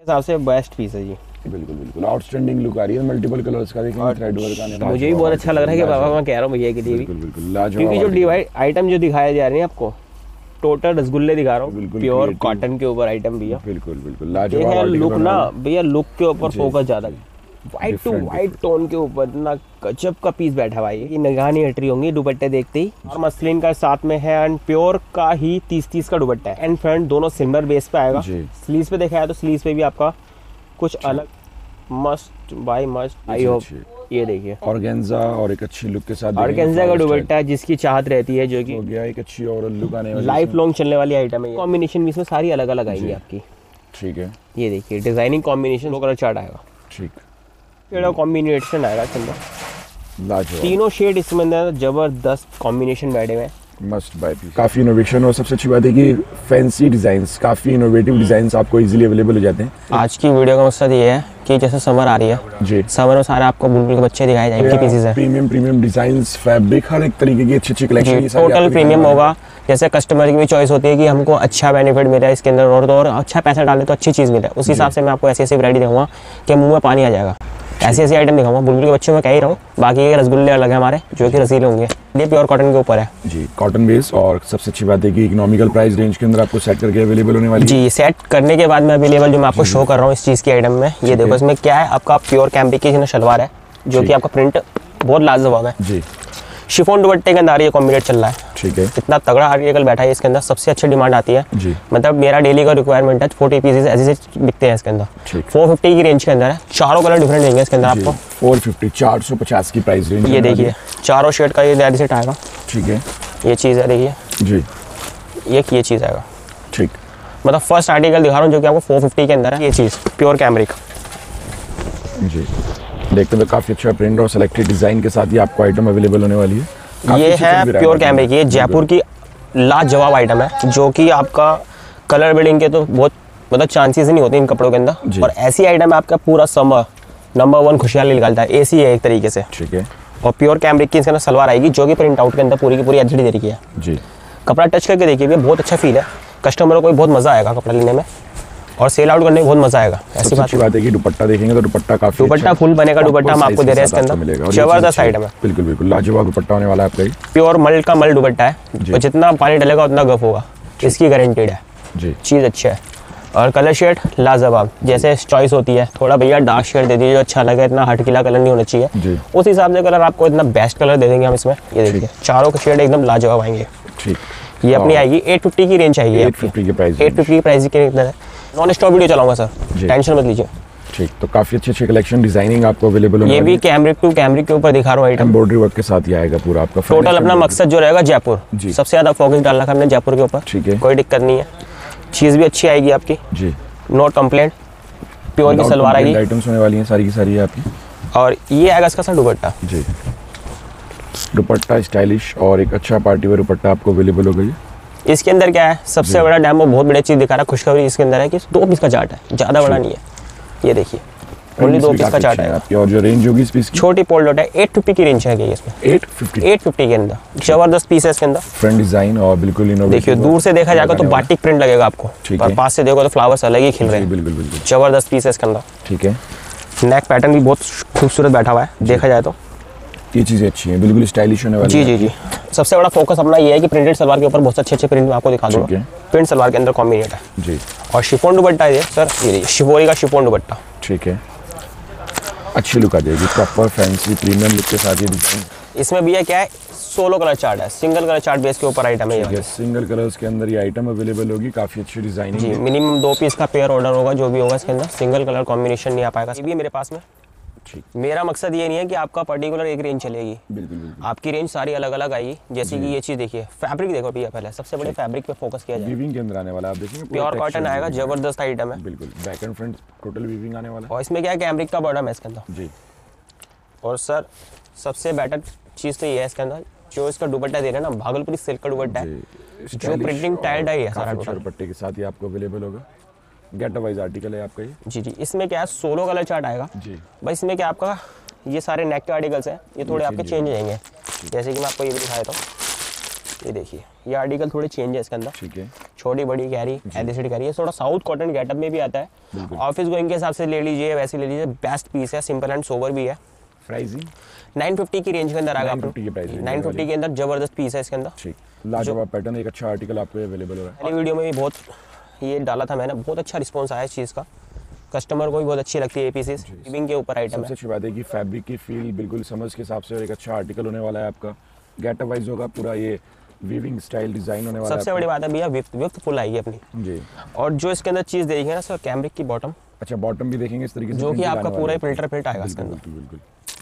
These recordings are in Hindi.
हिसाब से बेस्ट पीस है जी। बिल्कुल बिल्कुल आउटस्टैंडिंग लुक आ रही है, मल्टीपल कलर्स का देखेंगे, थ्रेड वर्क आने वाला मुझे भी बहुत अच्छा लग रहा है कि बाबा मैं कह रहा हूँ भैया के लिए भी, बिल्कुल बिल्कुल लाजवाब। क्योंकि जो डिवाइड आइटम जो दिखाए जा रहे हैं आपको टोटल रसगुल्ले दिखा रहा हूँ, प्योर कॉटन के ऊपर आइटम भैया। बिल्कुल बिल्कुल लाजवाब लुक ना भैया, लुक के ऊपर फोकस ज्यादा, व्हाइट टू व्हाइट टोन के ऊपर ना गजब का पीस बैठा हुआ है। ये निगाह नहीं हट रही होंगी दुपट्टे देखते ही, और मसलिन का साथ में है एंड प्योर का ही 30-30 का दुपट्टा है एंड फ्रंट दोनों सिल्वर बेस पे आएगा। स्लीव्स पे देखा है तो स्लीव्स पे भी आपका कुछ अलग must buy must. I hope ये देखिए ऑर्गेन्जा और एक अच्छी लुक के साथ, ऑर्गेन्जा का दुपट्टा है जिसकी चाहत रहती है, जो कि हो गया एक अच्छी और लुक आने वाली, लाइफ लॉन्ग चलने वाली आइटम है। कॉम्बिनेशन भी इसमें सारी अलग अलग आएंगी आपकी। ठीक है, ये देखिए डिजाइनिंग कॉम्बिनेशन, 2 कलर चार्ट आएगा, ठीक कॉम्बिनेशन आएगा इसके अंदर, लाजवाब तीनों शेड इसमें अंदर जबरदस्त कॉम्बिनेशन बैठे हुए हैं। Must buy piece. काफी इनोवेशन और सबसे अच्छी बात है कि फैंसी डिजाइन्स, काफी इनोवेटिव डिजाइन्स आपको इजीली अवेलेबल हो जाते हैं। आज की वीडियो का मकसद ये है कि जैसे समर आ रही है जी, समर में सारे आपको बुलबुल के बच्चे दिखाए जाएंगे पीसेस है, प्रीमियम डिजाइन्स, फैब्रिक, हर एक तरीके की अच्छी कलेक्शन, टोटल प्रीमियम होगा। जैसे कस्टमर की भी चॉइस होती है कि हमको अच्छा बेनिफिट मिले इसके अंदर, और तो और अच्छा पैसा डाले तो अच्छी चीज़ मिले, उस हिसाब से मैं आपको ऐसी वैरायटी दूंगा कि मुंह में पानी आ जाएगा। ऐसी आइटम दिखाऊंगा बुलबुल के बच्चों में, कह ही रहा हूँ। बाकी ये रसगुल्ले अलग है हमारे जो कि रसीले होंगे, ये प्योर कॉटन के ऊपर है जी, कॉटन बेस। और सबसे अच्छी बात है कि इकोनॉमिकल प्राइस रेंज के अंदर आपको सेट करके अवेलेबल होने वाली जी। सेट करने के बाद में अवेलेबल जो मैं आपको शो कर रहा हूँ इस चीज़ की आइटम में, ये देखो इसमें क्या है, आपका प्योर कैम्ब्रिक की शलवार है जो कि आपका प्रिंट बहुत लाजवाब है जी। शिफॉन दुपट्टे के अंदर ये कॉम्बिनेट चल रहा है, ठीक है। इतना तगड़ा आर्टिकल बैठा है इसके अंदर, सबसे अच्छी डिमांड आती है जी। मतलब मेरा डेली का रिक्वायरमेंट है 40 पीसेस ऐसे बिकते हैं इसके अंदर। 450 की रेंज के अंदर है, चारों कलर डिफरेंट देंगे इसके अंदर आपको। 450 450 की प्राइस रेंज। ये देखिए चारों शेड का ये सेट आएगा, ठीक है। ये चीज़ है देखिए जी, ये चीज़ आएगा, ठीक। मतलब फर्स्ट आर्टिकल दिखा रहा हूँ जो कि आपको 450 के अंदर है। ये चीज़ प्योर कैमरिक जी, देखते हैं काफी अच्छा प्रिंट और सिलेक्टेड डिजाइन के साथ ही आपको आइटम अवेलेबल होने वाली है। ये है प्योर कैमरिक, ये जयपुर की लाजवाब आइटम है जो कि आपका कलर बेडिंग के तो बहुत मतलब चांसेस ही नहीं होते इन कपड़ों के अंदर, और ऐसी आइटम है आपका पूरा समर नंबर 1 खुशहाली निकालता है। एसी है एक तरीके से, ठीक है। और प्योर कैमरिक की इसके अंदर सलवार आएगी जो कि प्रिंट आउट के अंदर पूरी की पूरी एचडी दे रही है जी। कपड़ा टच करके देखिए बहुत अच्छा फील है, कस्टमरों को बहुत मजा आएगा कपड़ा लेने में और सेल आउट करने में बहुत मजा आएगा। ऐसी बात है कि दुपट्टा देखेंगे तो दुपट्टा काफी दुपट्टा फुल बनेगा, दुपट्टा हम आपको दे रहे हैं इसके अंदर, जबरदस्त आइटम है। बिल्कुल बिल्कुल लाजवाब दुपट्टा होने वाला है आपका, प्योर मल का मल दुपट्टा है, और जितना पानी डलेगा उतना गफ होगा, इसकी गारंटेड है जी। चीज़ अच्छा है और कलर शेड लाजवाब, जैसे चॉइस होती है थोड़ा भैया डार्क शेड दे दीजिए जो अच्छा लगे, इतना हटकीला कलर नहीं होना चाहिए, उस हिसाब से कलर आपको इतना बेस्ट कलर दे देंगे हम इसमें। ये देखिए चारों के शेड एकदम लाजवाब आएंगे, ठीक। ये अपनी आएगी 850 की रेंज आएगी, 850 की प्राइस, 850 की प्राइस के अंदर है। नॉन स्टॉप वीडियो चलाऊंगा सर, टेंशन मत लीजिए, ठीक। तो काफी अच्छी कलेक्शन डिजाइनिंग आपको अवेलेबल होने, ये भी कैमरिक टू कैमरिक के ऊपर दिखा रहा हूँ आइटम, एम्ब्रॉयडरी वर्क के साथ ही आएगा पूरा आपका। टोटल अपना मकसद जो रहेगा जयपुर, सबसे ज्यादा फोकस डालना हमने जयपुर के ऊपर, ठीक है। कोई दिक्कत नहीं है, चीज भी अच्छी आएगी आपकी जी, नोट कंप्लेंट। प्योर की सलवार आएगी, आइटम्स होने वाली हैं सारी की सारी आपकी। और ये आएगा इसका सर दुपट्टा जी, दुपट्टा स्टाइलिश और एक अच्छा पार्टी वेयर दुपट्टा आपको अवेलेबल हो गई। इसके अंदर क्या है सबसे बड़ा डैमो, बहुत बड़ी चीज दिखा रहा है, खुशखबरी इसके अंदर है कि 2 पीस का चार्ट है, ज्यादा बड़ा नहीं है। ये देखिए ओनली 2 पीस का चार्ट है, और जो रेंज होगी इस पीस की छोटी पोल डॉट है, 850 की रेंज है इसमें, 850 के अंदर जबरदस्त पीस है इसके अंदर, फ्रंट डिजाइन और बिल्कुल इनोवेटिव। देखिए दूर से देखा जाएगा तो बाटिक प्रिंट लगेगा आपको, और पास से देखो तो फ्लावर्स अलग ही खिल रहे हैं, बिल्कुल बिल्कुल जबरदस्त पीस है इसके अंदर, ठीक है। नेक पैटर्न भी बहुत खूबसूरत बैठा हुआ है, देखा जाए तो ये चीज़ें अच्छी हैं, बिल्कुल स्टाइलिश होने वाली है। जी। सबसे बड़ा फोकस अपना ये है कि प्रिंटेड सलवार के ऊपर बहुत अच्छे प्रिंट मैं आपको दिखा दूंगा, प्रिंट सलवार के अंदर कॉम्बिनेट है जी। और शिफॉन दुपट्टा है सर, ये शिफोरी का शिफॉन दुपट्टा, ठीक है। अच्छी लुक आ जाएगी, प्रॉपर फैंसी प्रीमियम लुक के साथ ये डिजाइन। इसमें भैया क्या है 16 कलर चार्ट है, सिंगल कलर चार्ट बेस के ऊपर आइटम है ये, सिंगल कलर्स के अंदर ये आइटम अवेलेबल होगी, काफी अच्छी डिजाइनिंग जी। मिनिमम 2 पीस का पेयर ऑर्डर होगा, जो भी होगा इसके अंदर सिंगल कलर कॉम्बिनेशन नहीं आ पाएगा। ये भी मेरे पास में, मेरा मकसद ये नहीं है कि आपका पर्टिकुलर एक रेंज चलेगी, बिल्कुल आपकी रेंज सारी अलग अलग आएगी। जैसे कि ये चीज देखिए, फैब्रिक देखो भैया, पहले सबसे बड़े फैब्रिक पे फोकस किया जाए, वीविंग के अंदर आने वाला आप देखेंगे, प्योर कॉटन आएगा, जबरदस्त आइटम है, बिल्कुल back and front total weaving आने वाला है। और इसमें क्या है कैमरिक का बॉटम है इसके अंदर जी। और सर सबसे बेटर चीज तो ये है इसके अंदर, जो इसका दुपट्टा दे रहे हैं ना भागलपुरी सिल्क का दुपट्टा है, जो प्रिंटिंग टाइल्ड है सारा दुपट्टे के साथ ही आपको अवेलेबल होगा। गेट वाइज आर्टिकल है आपका ये जी। इसमें क्या है 16 कलर चार्ट आएगा जी। भाई इसमें क्या आपका ये सारे नेक के आर्टिकल्स हैं, ये थोड़े आपके चेंज हो जाएंगे, जैसे कि मैं आपको ये भी दिखाया था, ये देखिए ये आर्टिकल थोड़े चेंज है इसके अंदर, ठीक है। छोटी बड़ी कैरी, एलिसिड कैरी है, थोड़ा साउथ कॉटन गेटअप में भी आता है। ऑफिस गोइंग के हिसाब से ले लीजिए, वैसे ले लीजिए, बेस्ट पीस है, सिंपल एंड सोबर भी है। प्राइसिंग 950 की रेंज के अंदर आएगा। 950 के अंदर जबरदस्त पीस है इसके अंदर। ठीक, लाजवाब पैटर्न, एक अच्छा आर्टिकल आपको अवेलेबल हो रहा है। पहली वीडियो में भी बहुत ये डाला था मैंने, बहुत अच्छा रिस्पॉन्स आया इस चीज़ का, कस्टमर को भी बहुत अच्छी लगती है ये पीसेस। वीविंग के ऊपर आइटम है। सबसे अच्छी बात है कि फैब्रिक की फील बिल्कुल समझ के हिसाब से और एक अच्छा आर्टिकल होने वाला है आपका। गेटअप वाइज होगा पूरा, ये वीविंग स्टाइल डिजाइन होने वाला है। सबसे बड़ी बात है भैया विफ्ट फुल आएगी अपनी जी। और जो इसके अंदर चीज़ देखिए ना सर, कैमरिक की बॉटम। अच्छा, बॉटम भी देखेंगे इस तरीके से, जो कि आपका पूरा ही फिल्टर फिट आएगा इसके अंदर। बिल्कुल।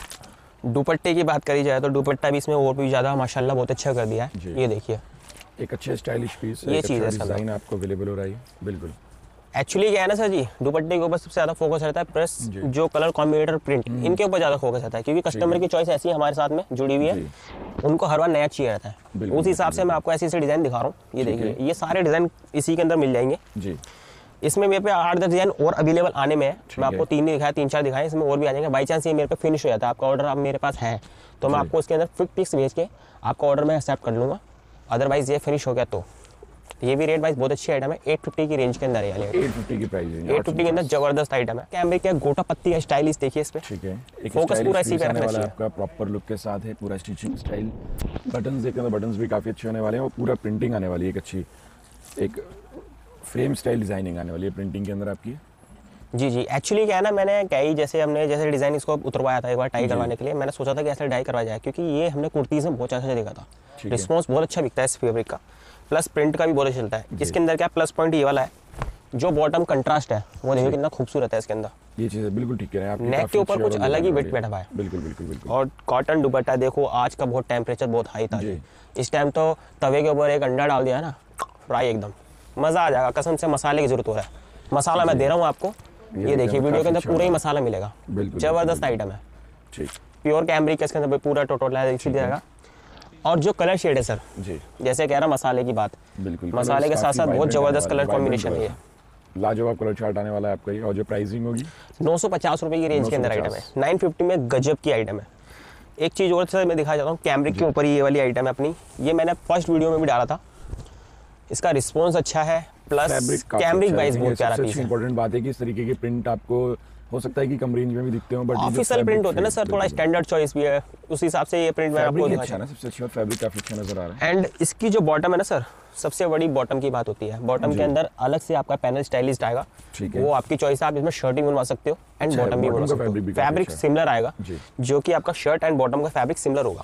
दुपट्टे की बात करी जाए तो दुपट्टा भी इसमें और भी ज़्यादा माशाल्लाह बहुत अच्छा कर दिया है। ये देखिए, एक अच्छे स्टाइलिश पीस, ये चीज़ है, डिजाइन आपको अवेलेबल हो रहा है। बिल्कुल। एक्चुअली क्या है ना सर जी, दुपट्टे के ऊपर सबसे ज़्यादा फोकस रहता है, प्लस जो कलर कॉम्बिनेटर प्रिंट, इनके ऊपर ज़्यादा फोकस रहता है, क्योंकि कस्टमर की चॉइस ऐसी है हमारे साथ में जुड़ी हुई है, उनको हर बार नया चाहिए रहता है। उस हिसाब से मैं आपको ऐसे ऐसे डिज़ाइन दिखा रहा हूँ। ये देखिए, ये सारे डिज़ाइन इसी के अंदर मिल जाएंगे जी। इसमें मेरे पे 8-10 डिज़ाइन और अवेलेबल आने में है। मैं आपको 3 नहीं दिखाया, 3-4 दिखाए, इसमें और भी आ जाएंगे। बाई चांस ये मेरे पे फिनिश हो जाता है, आपका ऑर्डर आप मेरे पास है तो मैं आपको इसके अंदर फिट पिक्स भेज के आपका ऑर्डर मैं एक्सेप्ट कर लूँगा। अदरवाइज ये फिनिश हो गया तो ये भी रेट वाइज बहुत अच्छी आइटम है। 850 की रेंज के अंदर है। 850 की प्राइस है। 850 के अंदर जबरदस्त आइटम है। कैमरे का गोटा पत्ती है, स्टाइलिश देखिए इस पे। ठीक है, एक फोकस पूरा इसी पे रखना चाहिए। आपका प्रॉपर लुक के साथ है, पूरा स्टिचिंग स्टाइल। बटन्स देखते हैं, बटन्स भी काफी अच्छे होने वाले हैं और पूरा प्रिंटिंग आने वाली है, एक अच्छी एक फ्रेम स्टाइल डिजाइनिंग आने वाली है प्रिंटिंग के अंदर आपकी। जी जी, एक्चुअली क्या है ना, मैंने कई जैसे डिज़ाइन इसको उतरवाया था एक बार टाई करवाने के लिए। मैंने सोचा था कि ऐसे डाई करवाया जाए, क्योंकि ये हमने कुर्तीज़ में बहुत अच्छा देखा था, रिस्पॉन्स बहुत अच्छा बिकता है इस फैब्रिक का, प्लस प्रिंट का भी बहुत अच्छा चलता है। इसके अंदर क्या प्लस पॉइंट ये वाला है, जो बॉटम कंट्रास्ट है वो देखिए कितना खूबसूरत है इसके अंदर। ये चीज़ बिल्कुल ठीक कह रहे हैं आप, नेक के ऊपर कुछ अलग ही वेट बैठा हुआ है। बिल्कुल बिल्कुल बिल्कुल। और कॉटन दुपट्टा देखो, आज का बहुत टेम्परेचर बहुत हाई था, इस टाइम तो तवे के ऊपर एक अंडा डाल दिया ना, फ्राई एकदम मज़ा आ जाएगा। कसम से मसाले की जरूरत हो रहा है, मसाला मैं दे रहा हूँ आपको। ये देखिए वीडियो के अंदर पूरा ही मसाला मिलेगा, जबरदस्त आइटम है। ठीक, प्योर कैमरिक इसके अंदर पूरा टोटल जाएगा। और जो कलर शेड है सर जी, जैसे कह रहा मसाले की बात, बिल्कुल मसाले के साथ साथ बहुत जबरदस्त कलर कॉम्बिनेशन है। लाजवाब कलर चार्ट आने वाला है आपका ये। और जो प्राइसिंग होगी 950 रुपये की रेंज के अंदर आइटम है। 950 में गजब की आइटम है। एक चीज़ और सर मैं दिखा जाता हूँ, कैमरिक के ऊपर ये वाली आइटम है अपनी, ये मैंने फर्स्ट वीडियो में भी डाला था। इसका रिस्पॉन्स अच्छा है, प्लस कैमरिक वाइज बहुत प्यारा पीस है। इंपॉर्टेंट बात है कि इस तरीके के प्रिंट आपको हो सकता है कि कम रेंज में भी दिखते हो, बट ऑफिशियल प्रिंट होते हैं ना सर, थोड़ा स्टैंडर्ड चॉइस भी है, उस हिसाब से ये प्रिंट मैं आपको अच्छा ना, सबसे अच्छा फैब्रिक काफी अच्छा नजर आ रहा है। एंड इसकी जो बॉटम है ना सर, सबसे बड़ी बॉटम की बात होती है। बॉटम के अंदर अलग से आपका पैनल स्टाइलिस्ट आएगा, वो आपकी चॉइस है, आप इसमें शर्ट भी बनवा सकते हो एंड बॉटम भी बनवा सकते हो। फैब्रिक सिमिलर आएगा, जो कि आपका शर्ट एंड बॉटम का फैब्रिक सिमिलर होगा।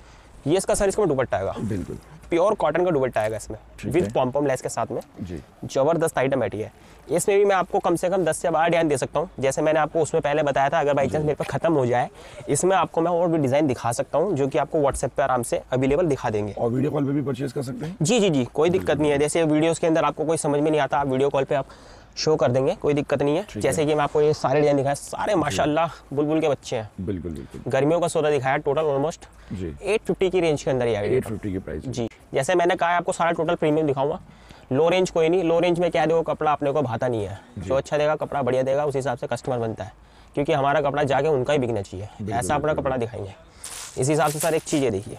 ये इसका सर इसका दुपट्टा आएगा, बिल्कुल प्योर कॉटन का दुपट्टा आएगा इसमें, विद पॉम लेस के साथ में। जबरदस्त आइटम है। इसमें भी मैं आपको कम से कम 10 से 12 डिजाइन दे सकता हूँ, जैसे मैंने आपको उसमें पहले बताया था। अगर बाई चांस मेरे पे खत्म हो जाए, इसमें आपको मैं और भी डिजाइन दिखा सकता हूँ, जो कि आपको व्हाट्सएप पे आराम से अवेलेबल दिखा देंगे। और वीडियो कॉल पे भी परचेज कर सकते हैं। जी जी जी, कोई दिक्कत नहीं है। जैसे वीडियोस के अंदर आपको कोई समझ में नहीं आता, आप वीडियो कॉल पे आप शो कर देंगे, कोई दिक्कत नहीं है। जैसे कि मैं आपको ये सारे डिजाइन दिखाए, सारे माशाल्लाह बुलबुल के बच्चे हैं। बिल्कुल बिल्कुल। गर्मियों का सौदा दिखाया टोटल ऑलमोस्ट 850 की रेंज के अंदर ही आएगा। 850 की प्राइस जी। जैसे मैंने कहा आपको सारा टोटल प्रीमियम दिखाऊंगा। लो रेंज कोई नहीं, लो रेंज में क्या देखो कपड़ा अपने को भाता नहीं है, जो अच्छा देगा कपड़ा बढ़िया देगा, उस हिसाब से कस्टमर बनता है, क्योंकि हमारा कपड़ा जाके उनका ही बिकना चाहिए, ऐसा अपना कपड़ा दिखाएंगे। इस हिसाब से सर एक चीज़ ये देखिए,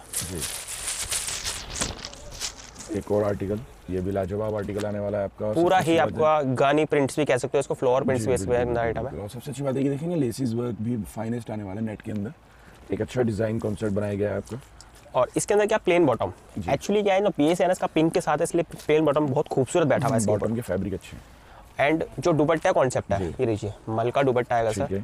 एक और आर्टिकल, ये भी लाजवाब आर्टिकल आने वाला है आपका, पूरा ही आपका गानी प्रिंट्स भी कह सकते हो इसको, फ्लोर प्रिंट्स भी इसमें आइटम है। और सबसे अच्छी बात है कि देखेंगे लेसिस वर्क भी फाइनेस्ट आने वाला है नेट के अंदर, एक अच्छा डिजाइन कॉन्सेप्ट बनाया गया है आपका। और इसके अंदर क्या प्लेन बॉटम, एक्चुअली क्या है ना, पीएस एनएस का पिंक के साथ है, इसलिए प्लेन बॉटम बहुत खूबसूरत बैठा हुआ है। बॉटम के फैब्रिक अच्छे हैं। एंड जो दुपट्टा कॉन्सेप्ट है, ये लीजिए मल का दुपट्टा आएगा सर,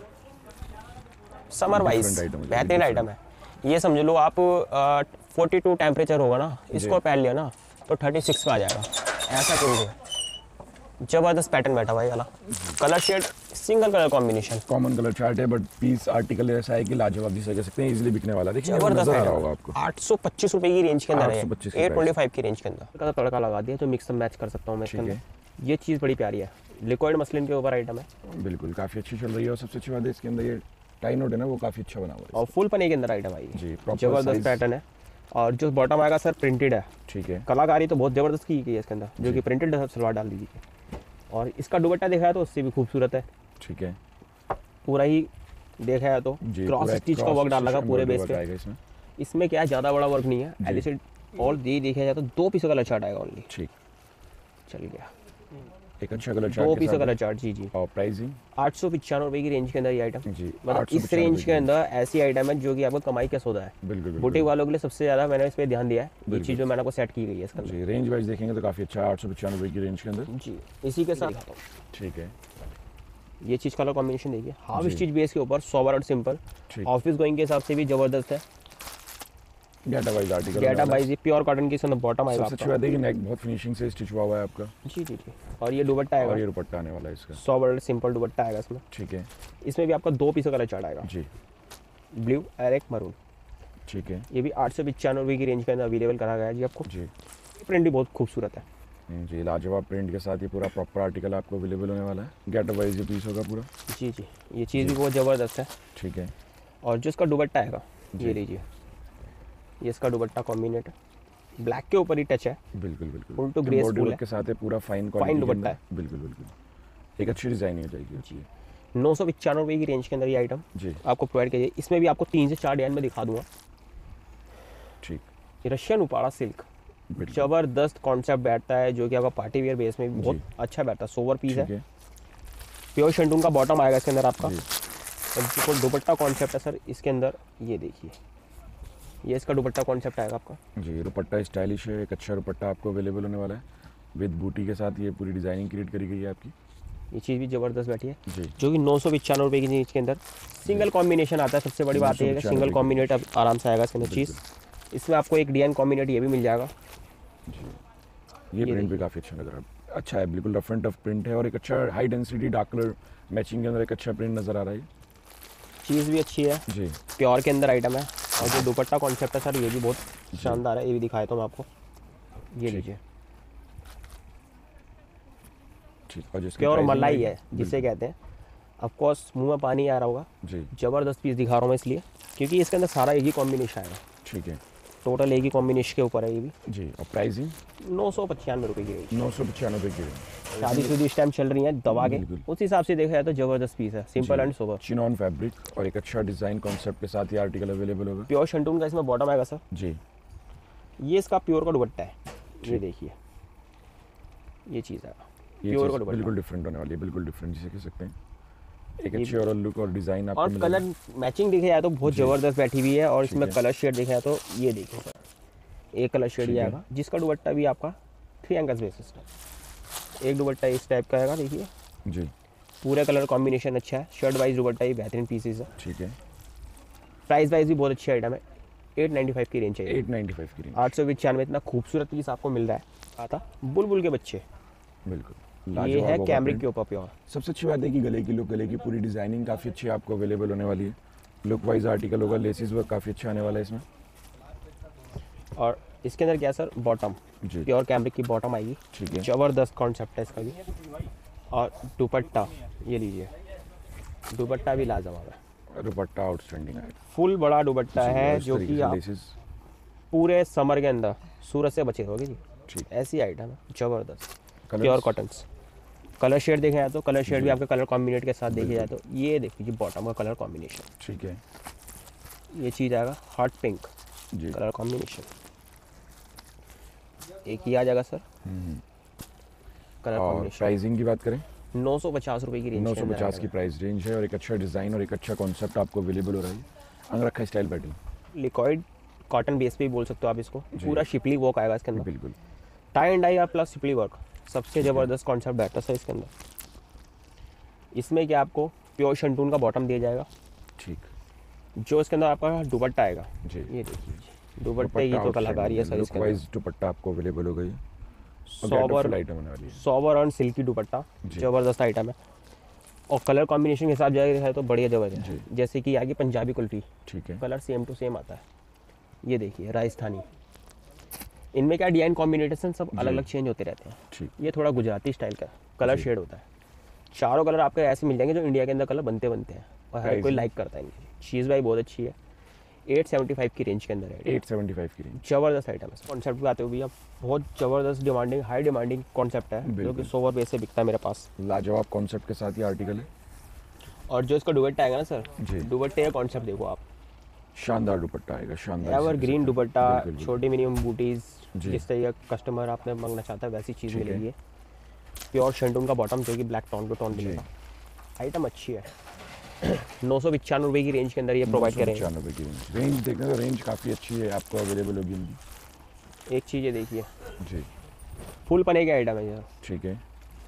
समर वाइज बेहतरीन आइटम है। ये समझ लो आप 42 टेम्परेचर होगा ना, इसको पहन लिया ना तो 36 में आ जाएगा, ऐसा प्रिंट है। जबरदस्त पैटर्न बैठा हुआ है वाला, colour shade single colour combination, common colour chart है, बट पीस आर्टिकल ऐसा है कि लाजवाब जिसे कह सकते हैं, इजीली बिकने वाला। देखिए जबरदस्त आ रहा होगा आपको। 825 रुपए की रेंज के अंदर है, 825 की रेंज के अंदर का तड़का लगा दिया, जो मिक्स मैच कर सकता हूँ मैं इसके अंदर। ये चीज़ बड़ी प्यारी है, लिक्विड मसलिन के ऊपर आइटम है, बिल्कुल काफ़ी अच्छी चल रही है। और सबसे अच्छी बात है इसके अंदर ये टाई नोट है ना, वो काफ़ी अच्छा बना हुआ है, और फुल पने के अंदर आइटम आई जी, जबरदस्त पैटर्न है। और जो बॉटम आएगा सर प्रिंटेड है, ठीक है, कलाकारी तो बहुत जबरदस्त की है इसके अंदर, जो कि प्रिंटेड सलवार डाल दीजिए। और इसका दुपट्टा देखा है तो उससे भी खूबसूरत है, ठीक है, पूरा ही देखा है तो क्रॉस स्टिच का वर्क डाल लगा पूरे बेस पे। इसमें क्या है, ज़्यादा बड़ा वर्क नहीं है, एलिसिड। और ये देखा जाए तो 2 पीस का कलर चार्ट आएगा ओनली, ठीक। चल गया। एक अच्छा कलर 2 पीस कलर चार्ट। जी जी। और प्राइसिंग 895 रुपए की रेंज के अंदर ये आइटम। जी, मतलब इस रेंज के अंदर ऐसी आइटम है जो कि आपको कमाई का सौदा है। बिल्कुल बुटीक वालों के लिए सबसे ज़्यादा मैंने इस पर ध्यान दिया है। ये चीज़ जो मैंने आपको सेट की गई है इसके अंदर। जी, रेंज वाइज देखेंगे तो काफ़ी अच्छा 895 रुपए की रेंज के अंदर। जी, इसी के साथ ठीक है, ये चीज़ कलर कॉम्बिनेशन देखिए, हाफ स्टिच बेस के ऊपर, सोबर और सिंपल। ऑफिस गोइंग के हिसाब से भी जबरदस्त है। Data wise article, data wise ये प्योर कॉटन की इसमें बॉटम आएगा। सबसे अच्छी बात है कि नेक बहुत फिनिशिंग से स्टिच हुआ है आपका। जी जी जी। और ये दुपट्टा आएगा, और ये दुपट्टा आने वाला है इसका, सोबर सिंपल दुपट्टा आएगा इसमें। ठीक है, इसमें भी आपका 2 पीस कलर चार्ट आएगा। जी, ब्लू और एक मरून। ठीक है, ये भी 895 रुपये की रेंज के अंदर अवेलेबल करा गया है जी आपको। जी, प्रिंट भी बहुत खूबसूरत है। जी, लाजवाब प्रिंट के साथ ये पूरा प्रॉपर आर्टिकल आपको अवेलेबल होने वाला है। गेट वाइज ये पीस होगा पूरा। जी जी, ये चीज़ भी बहुत ज़बरदस्त है। ठीक है, और जो इसका दुपट्टा आएगा ये लीजिए, ये इसका दुपट्टा कॉम्बिनेट ब्लैक के ऊपर ही टच है। बिल्कुल बिल्कुल, फुल टू ग्रेसफुल है के साथ है, पूरा फाइन दुपट्टा है। बिल्कुल बिल्कुल, एक अच्छी डिजाइन हो जाएगी जी। 995 रुपये की रेंज के अंदर ये आइटम जी आपको प्रोवाइड किया। इसमें भी आपको 3 से 4 डिजाइन में दिखा दूंगा। ठीक, ये रशियन उपाड़ा सिल्क, जबरदस्त कॉन्सेप्ट बैठता है जो कि आपका पार्टी वेयर बेस में भी बहुत अच्छा बैठता है। सोवर पीस है, प्योर शंटून का बॉटम आएगा इसके अंदर आपका। और जो दुपट्टा कॉन्सेप्ट है सर इसके अंदर, ये देखिए, ये इसका दुपट्टा कॉन्सेप्ट आएगा आपका। जी, दुपट्टा स्टाइलिश है, एक अच्छा दुपट्टा आपको अवेलेबल होने वाला है विद बूटी के साथ। ये पूरी डिजाइनिंग क्रिएट करी गई है आपकी। ये चीज़ भी ज़बरदस्त बैठी है जी, जो कि 995 रुपये की रेंज के अंदर सिंगल कॉम्बिनेशन आता है। सबसे बड़ी बात यह है कि सिंगल कॉम्बिनेट अब आराम से आएगा इसके अंदर चीज़। इसमें आपको एक डिजाइन कॉम्बिनेट ये भी मिल जाएगा। जी, ये प्रिंट भी काफ़ी अच्छा लग रहा है, अच्छा है, बिल्कुल रफ एंड टफ प्रिंट है। और एक अच्छा high density dark colour matching के अंदर एक अच्छा प्रिंट नज़र आ रहा है। चीज़ भी अच्छी है जी, प्योर के अंदर आइटम है। और जो दुपट्टा कॉन्सेप्ट है सर ये भी बहुत शानदार है। ये भी दिखाया तो मैं आपको, ये लीजिए, ठीक। और जिसकी प्योर प्राइसिंग मलाई है जिसे कहते हैं। ऑफकोर्स मुंह में पानी आ रहा होगा जी, ज़बरदस्त पीस दिखा रहा हूँ मैं इसलिए क्योंकि इसके अंदर सारा एक ही कॉम्बिनेशन आएगा। ठीक है, टोटल एक ही कॉम्बिनेशन के ऊपर है ये भी। जी, और प्राइसिंग 995 रुपये की रेंज। 995 की रेंज। शादी इस टाइम चल रही है दबा के, उस हिसाब से देखा जाए तो जबरदस्त पीस है, simple and sober. Chinon fabric और एक अच्छा डिजाइन कॉन्सेप्ट के साथ ये आर्टिकल अवेलेबल होगा। प्योर शंटून का इसमें बॉटम आएगा सर जी, ये इसका प्योर का दुपट्टा है। ये देखिए, ये चीज़ है प्योर का दुपट्टा, बिल्कुल डिफरेंट होने वाली है, बिल्कुल डिफरेंट जिसे कह सकते हैं। एक अच्छी और लुक और डिजाइन आपको और कलर मैचिंग देखा जाए तो बहुत ज़बरदस्त बैठी हुई है। और इसमें कलर शेड देखा जाए तो ये देखिए सर, एक कलर शेड ये आएगा जिसका दुपट्टा भी आपका 3 एंगल्स बेसिस है। एक दुपट्टा इस टाइप का आएगा, देखिए जी, पूरे कलर कॉम्बिनेशन अच्छा है। शर्ट वाइज दुपट्टा ही बेहतरीन पीसेस है। ठीक है, प्राइस वाइज भी बहुत अच्छी आइटम है। 895 की रेंज है, 895 की रेंज। 895 इतना खूबसूरत पीस आपको मिल रहा है। आता बुलबुल के बच्चे, बिल्कुल ये है कैमरिक के ऊपर प्योर। सबसे अच्छी बात है कि गले की लुक, गले की पूरी डिजाइनिंग काफ़ी अच्छी आपको अवेलेबल होने वाली है। लुक वाइज आर्टिकल होगा, लेसिस वर्क काफ़ी अच्छा आने वाला है इसमें। और इसके अंदर क्या है सर, बॉटम जी, प्योर कैमरिक की बॉटम आएगी। ठीक है, जबरदस्त कॉन्सेप्ट है इसका भी। और दुपट्टा ये लीजिए, दुपट्टा भी लाजवाब है, दुपट्टा आउटस्टैंडिंग है, फुल बड़ा दुपट्टा है जो कि आप लेसिस। पूरे समर के अंदर सूरज से बचे रहोगे जी। ठीक, ऐसी आइटम है जबरदस्त, colours? Pure cottons. Colour shade देखे जाए तो कलर शेड भी आपके कलर कॉम्बिनेट के साथ देखे जाए तो ये देखिए बॉटम का कलर कॉम्बिनेशन। ठीक है, ये चीज़ आएगा हॉट पिंक जी, कलर कॉम्बिनेशन। एक ही आ जाएगा सर कलर और कॉम्बिनेशन। प्राइसिंग की बात करें 950 रुपये की रेंज 950 की प्राइस रेंज है। और एक अच्छा डिज़ाइन और एक अच्छा कॉन्सेप्ट आपको अवेलेबल हो रहा है। अंगरखा style pattern, liquid cotton base पे भी बोल सकते हो आप इसको। पूरा शिपली वर्क आएगा इसके अंदर, बिल्कुल टाई एंड डाई और प्लस शिपली वर्क। सबसे ज़बरदस्त कॉन्सेप्ट बैठता है इसके अंदर। इसमें क्या आपको प्योर शंटून का बॉटम दिया जाएगा। ठीक, जो इसके अंदर आपका दुपट्टा आएगा, जी, ये देखिए दुपट्टे की तो कलाकारी है सर इसके अंदर। वाइज दुपट्टा आपको अवेलेबल हो गई। सोबर आइटम होने वाली है, सोबर और सिल्की दुपट्टा जबरदस्त आइटम है। और कलर कॉम्बिनेशन के हिसाब से है तो बढ़िया जबरदस्त है। जैसे कि आगे पंजाबी कुल्फी, ठीक है, कलर सेम टू सेम आता है। ये देखिए राजस्थानी, इनमें क्या डिजाइन कॉम्बिनेशन सब अलग अलग चेंज होते रहते हैं। ठीक, ये थोड़ा गुजराती स्टाइल का कलर शेड होता है। चारों कलर आपके ऐसे मिल जाएंगे जो इंडिया के अंदर कलर बनते हैं और हर कोई लाइक करता है इनकी। चीज़ भाई बहुत अच्छी है। 875 की रेंज के अंदर है। 875 की रेंज, जबरदस्त आइटम है। कॉन्सेप्ट की बात हो भैया, बहुत जबरदस्त डिमांडिंग हाई डिमांडिंग कॉन्सेप्ट है जो कि सोवर बेस से बिकता है मेरे पास। लाजवाब कॉन्सेप्ट के साथ ये आर्टिकल है। और जो इसका दुपट्टा आएगा ना सर, जी, दुपट्टे का कॉन्सेप्ट देखो आप, शानदार दुपट्टा आएगा, शानदार एवर ग्रीन दुपट्टा, बिल्कुल, छोटी मिनिमम बूटीज, जिस तरह का कस्टमर आपने मांगना चाहता है वैसी चीज़ ठीक है। मिलेगी। प्योर शेंटून का बॉटम जो कि ब्लैक टोन टू टोन मिलेगा। आइटम अच्छी है। 995 रुपये की रेंज के अंदर ये प्रोवाइड करेंगे। 995 की रेंज देखने तो रेंज काफ़ी अच्छी है, आपको अवेलेबल होगी इनकी। एक चीज़ ये देखिए जी, फुल पने के आइटम है ये। ठीक है,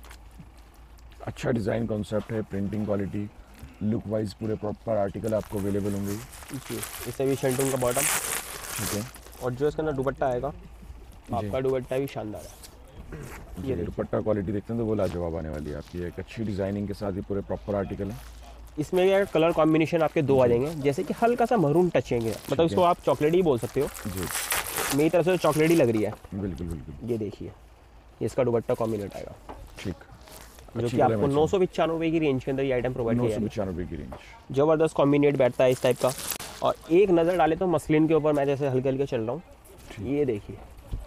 अच्छा डिज़ाइन कॉन्सेप्ट है, प्रिंटिंग क्वालिटी, लुक वाइज पूरे प्रॉपर आर्टिकल आपको अवेलेबल होंगे जी। इससे भी शेंटून का बॉटम, ठीक है। और जो इसके अंदर दुपट्टा आएगा आपका दुपट्टा भी शानदार है। ये दुपट्टा क्वालिटी देखते हैं तो वो लाजवाब आने वाली है आपकी, एक अच्छी डिज़ाइनिंग के साथ ही पूरे प्रॉपर आर्टिकल है। इसमें क्या कलर कॉम्बिनेशन आपके दो आ जाएंगे, जैसे कि हल्का सा मरून टचेंगे, मतलब इसको आप चॉकलेटी बोल सकते हो जी, मेरी तरफ से चॉकलेटी लग रही है। बिल्कुल बिल्कुल। ये देखिए इसका दुपट्टा कॉम्बिनेट आएगा, ठीक, जो कि आपको 995 रुपये की रेंज के अंदर ये आइटम प्रोवाइड किया है। 995 रुपये की रेंज, ज़बरदस्त कॉम्बिनेट बैठता है इस टाइप का। और एक नज़र डाले तो मसलिन के ऊपर मैं जैसे हल्के हल्के चल रहा हूँ, ये देखिए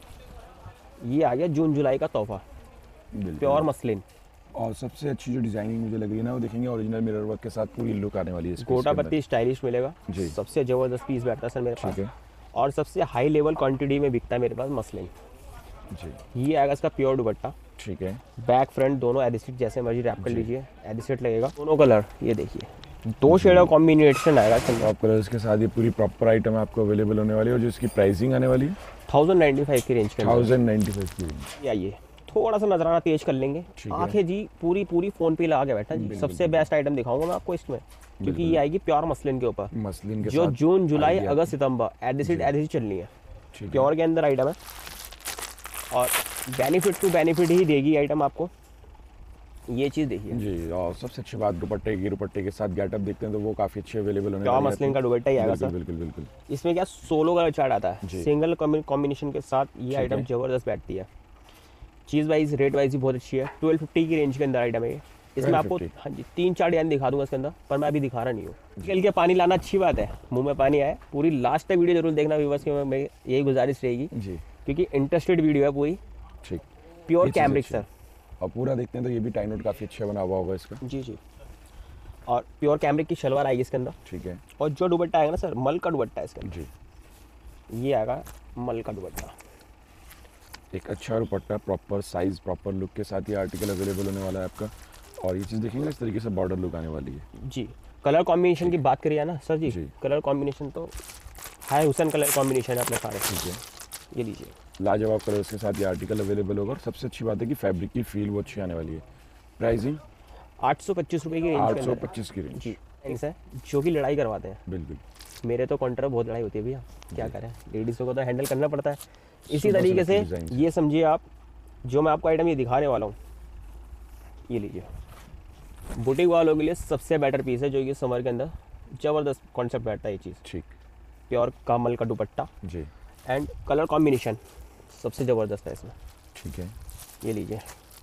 ये आ गया जून जुलाई का तोहफा, प्योर मसलिन। और सबसे अच्छी जो डिजाइनिंग मुझे लग रही है ना, वो देखेंगे ओरिजिनल मिरर वर्क के साथ पूरी लुक आने वाली है। गोटा पत्ती स्टाइलिश मिलेगा जी, सबसे ज़बरदस्त पीस बैठता है सर मेरे पास, ठीक है। और सबसे हाई लेवल क्वांटिटी में बिकता है मेरे पास मसलिन जी, ये आएगा इसका प्योर दुपट्टा, ठीक है। बैक फ्रंट दोनों एडिसिट जैसे मर्जी रैप कर लीजिए, एडिसिट लगेगा। दोनों कलर ये देखिए 2 शेड का कॉम्बिनेशन आएगा। टॉप कलर्स के साथ ये पूरी प्रॉपर आइटम आपको अवेलेबल होने वाली है, और जो इसकी प्राइसिंग आने वाली है 1095 की रेंज के अंदर। 1095 की रेंज। ये आइए थोड़ा सा नजराना तेज कर लेंगे, आंखें जी पूरी पूरी फोन पे लगा के बैठा जी। सबसे बेस्ट आइटम दिखाऊंगा मैं आपको इसमें, क्योंकि ये आएगी प्योर मसलिन के ऊपर, मसलिन के जो साथ जून जुलाई अगस्त सितंबर एडिसिट चलनी है, प्योर के अंदर आइटम है। और बेनिफिट टू बेनिफिट ही देगी आइटम आपको, ये चीज़ देखिए जी। और सबसे अच्छी बात दुपट्टे के साथ गेटअप देखते हैं तो वो काफ़ी अच्छे अवेलेबल होने प्योर वाले हैं। मसलिन का दुपट्टा ही आएगा सर। बिल्कुल बिल्कुल। इसमें क्या सोलो कलर चार्ट आता है, सिंगल कॉम्बिनेशन के साथ ये आइटम जबरदस्त बैठती है। चीज़ वाइज रेट वाइज भी बहुत अच्छी है। 1250 की रेंज के अंदर आइटम है ये। इसमें आपको हाँ जी 3-4 डिजाइन दिखा दूंगा इसके अंदर, पर मैं अभी दिखा रहा नहीं हूँ। निकल के पानी लाना अच्छी बात है, मुंह में पानी आए। पूरी लास्ट तक वीडियो जरूर देखना व्यूअर्स की, मैं यही गुजारिश रहेगी जी, क्योंकि इंटरेस्टेड वीडियो है पूरी। ठीक, प्योर कैमरिक सर, और पूरा देखते हैं तो ये भी टाइम नोट काफ़ी अच्छा बना हुआ होगा इसका। जी जी। और प्योर कैमरिक की शलवार आएगी इसके अंदर, ठीक है। और जो दुपट्टा आएगा ना सर मल का दुपट्टा है इसके अंदर जी, ये आएगा मल का दुपट्टा। एक अच्छा dupatta proper size proper look के साथ ये आर्टिकल अवेलेबल होने वाला है आपका। और ये चीज़ देखेंगे इस तरीके से बॉर्डर लुक आने वाली है जी। कलर कॉम्बिनेशन की बात करिए ना सर जी, जी। कलर कॉम्बिनेशन तो हाय हुसैन कलर कॉम्बिनेशन है अपने सारे। ठीक है, ये लीजिए लाजवाब कलर्स के साथ ये आर्टिकल अवेलेबल होगा। और सबसे अच्छी बात है कि फैब्रिक की फील वो अच्छी आने वाली है। प्राइसिंग 825 रुपये की रेंज के अंदर 825 की रेंज जी। थैंक्स है जो कि लड़ाई करवाते हैं। बिल्कुल, मेरे तो काउंटर बहुत लड़ाई होती है भैया, क्या करें, लेडीज़ों को तो हैंडल करना पड़ता है। इसी तरीके से ये समझिए आप, जो मैं आपको आइटम ये दिखाने वाला हूँ, ये लीजिए बुटीक वालों के लिए सबसे बेटर पीस है, जो कि समर के अंदर ज़बरदस्त कॉन्सेप्ट बैठता है ये चीज़। ठीक, प्योर कमल का दुपट्टा जी, एंड कलर कॉम्बिनेशन सबसे ज़बरदस्त है इसमें। ठीक है, ये लीजिए,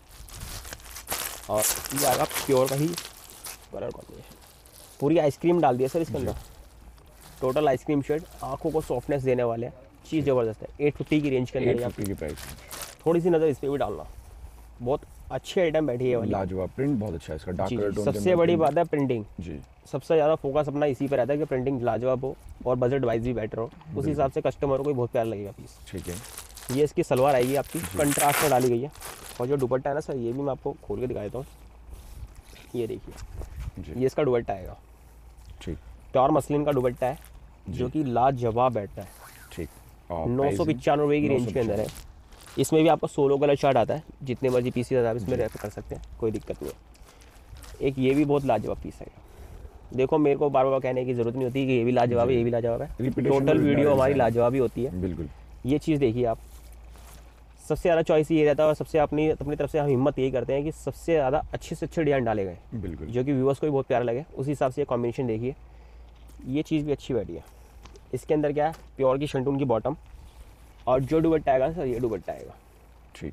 और ये आएगा प्योर का ही कलर कॉम्बिनेशन। पूरी आइसक्रीम डाल दिया सर इसके अंदर, टोटल आइसक्रीम शेड, आंखों को सॉफ्टनेस देने वाले हैं। चीज़ ज़बरदस्त है। 850 की रेंज के अंदर। 850 की प्राइस। थोड़ी सी नज़र इस पर भी डालना, बहुत अच्छी आइटम बैठी है वाली। लाजवाब, प्रिंट बहुत अच्छा है इसका, डार्क कलर टोन। सबसे बड़ी बात है प्रिंटिंग जी, सबसे ज़्यादा फोकस अपना इसी पर रहता है कि प्रिंटिंग लाजवाब हो और बजट वाइज भी बेटर हो, उस हिसाब से कस्टमर को भी बहुत प्यार लगेगा पीस। ठीक है। ये इसकी सलवार आएगी आपकी, कंट्रास्ट में डाली गई है। और जो दुपट्टा है ना सर, ये भी मैं आपको खोल के दिखा देता हूँ। ये देखिए, ये इसका दुपट्टा आएगा, ठीक, प्योर मसलिन का दुपट्टा है, जो कि लाजवाब बैठता है। ठीक, 995 रुपये की रेंज के अंदर है। इसमें भी आपका 16 कलर चार्ट आता है, जितने मर्जी पीसेस आप इसमें रेफर कर सकते हैं, कोई दिक्कत नहीं है। एक ये भी बहुत लाजवाब पीस है। देखो मेरे को बार बार कहने की जरूरत नहीं होती कि ये भी लाजवाब है, ये भी लाजवाब है। टोटल वीडियो हमारी लाजवाब ही होती है। बिल्कुल। ये चीज़ देखिए आप, सबसे ज़्यादा चॉइस ये रहता है, और सबसे अपनी तरफ से हम हिम्मत यही करते हैं कि सबसे ज़्यादा अच्छे से अच्छे डिजाइन डाले गए, बिल्कुल, जो कि व्यूअर्स को भी बहुत प्यारा लगे। उस हिसाब से ये कॉम्बिनेशन देखिए, ये चीज़ भी अच्छी बैठी है। इसके अंदर क्या है, प्योर की शंटून की बॉटम, और जो दुपट्टा आएगा सर, ये दुपट्टा आएगा। ठीक,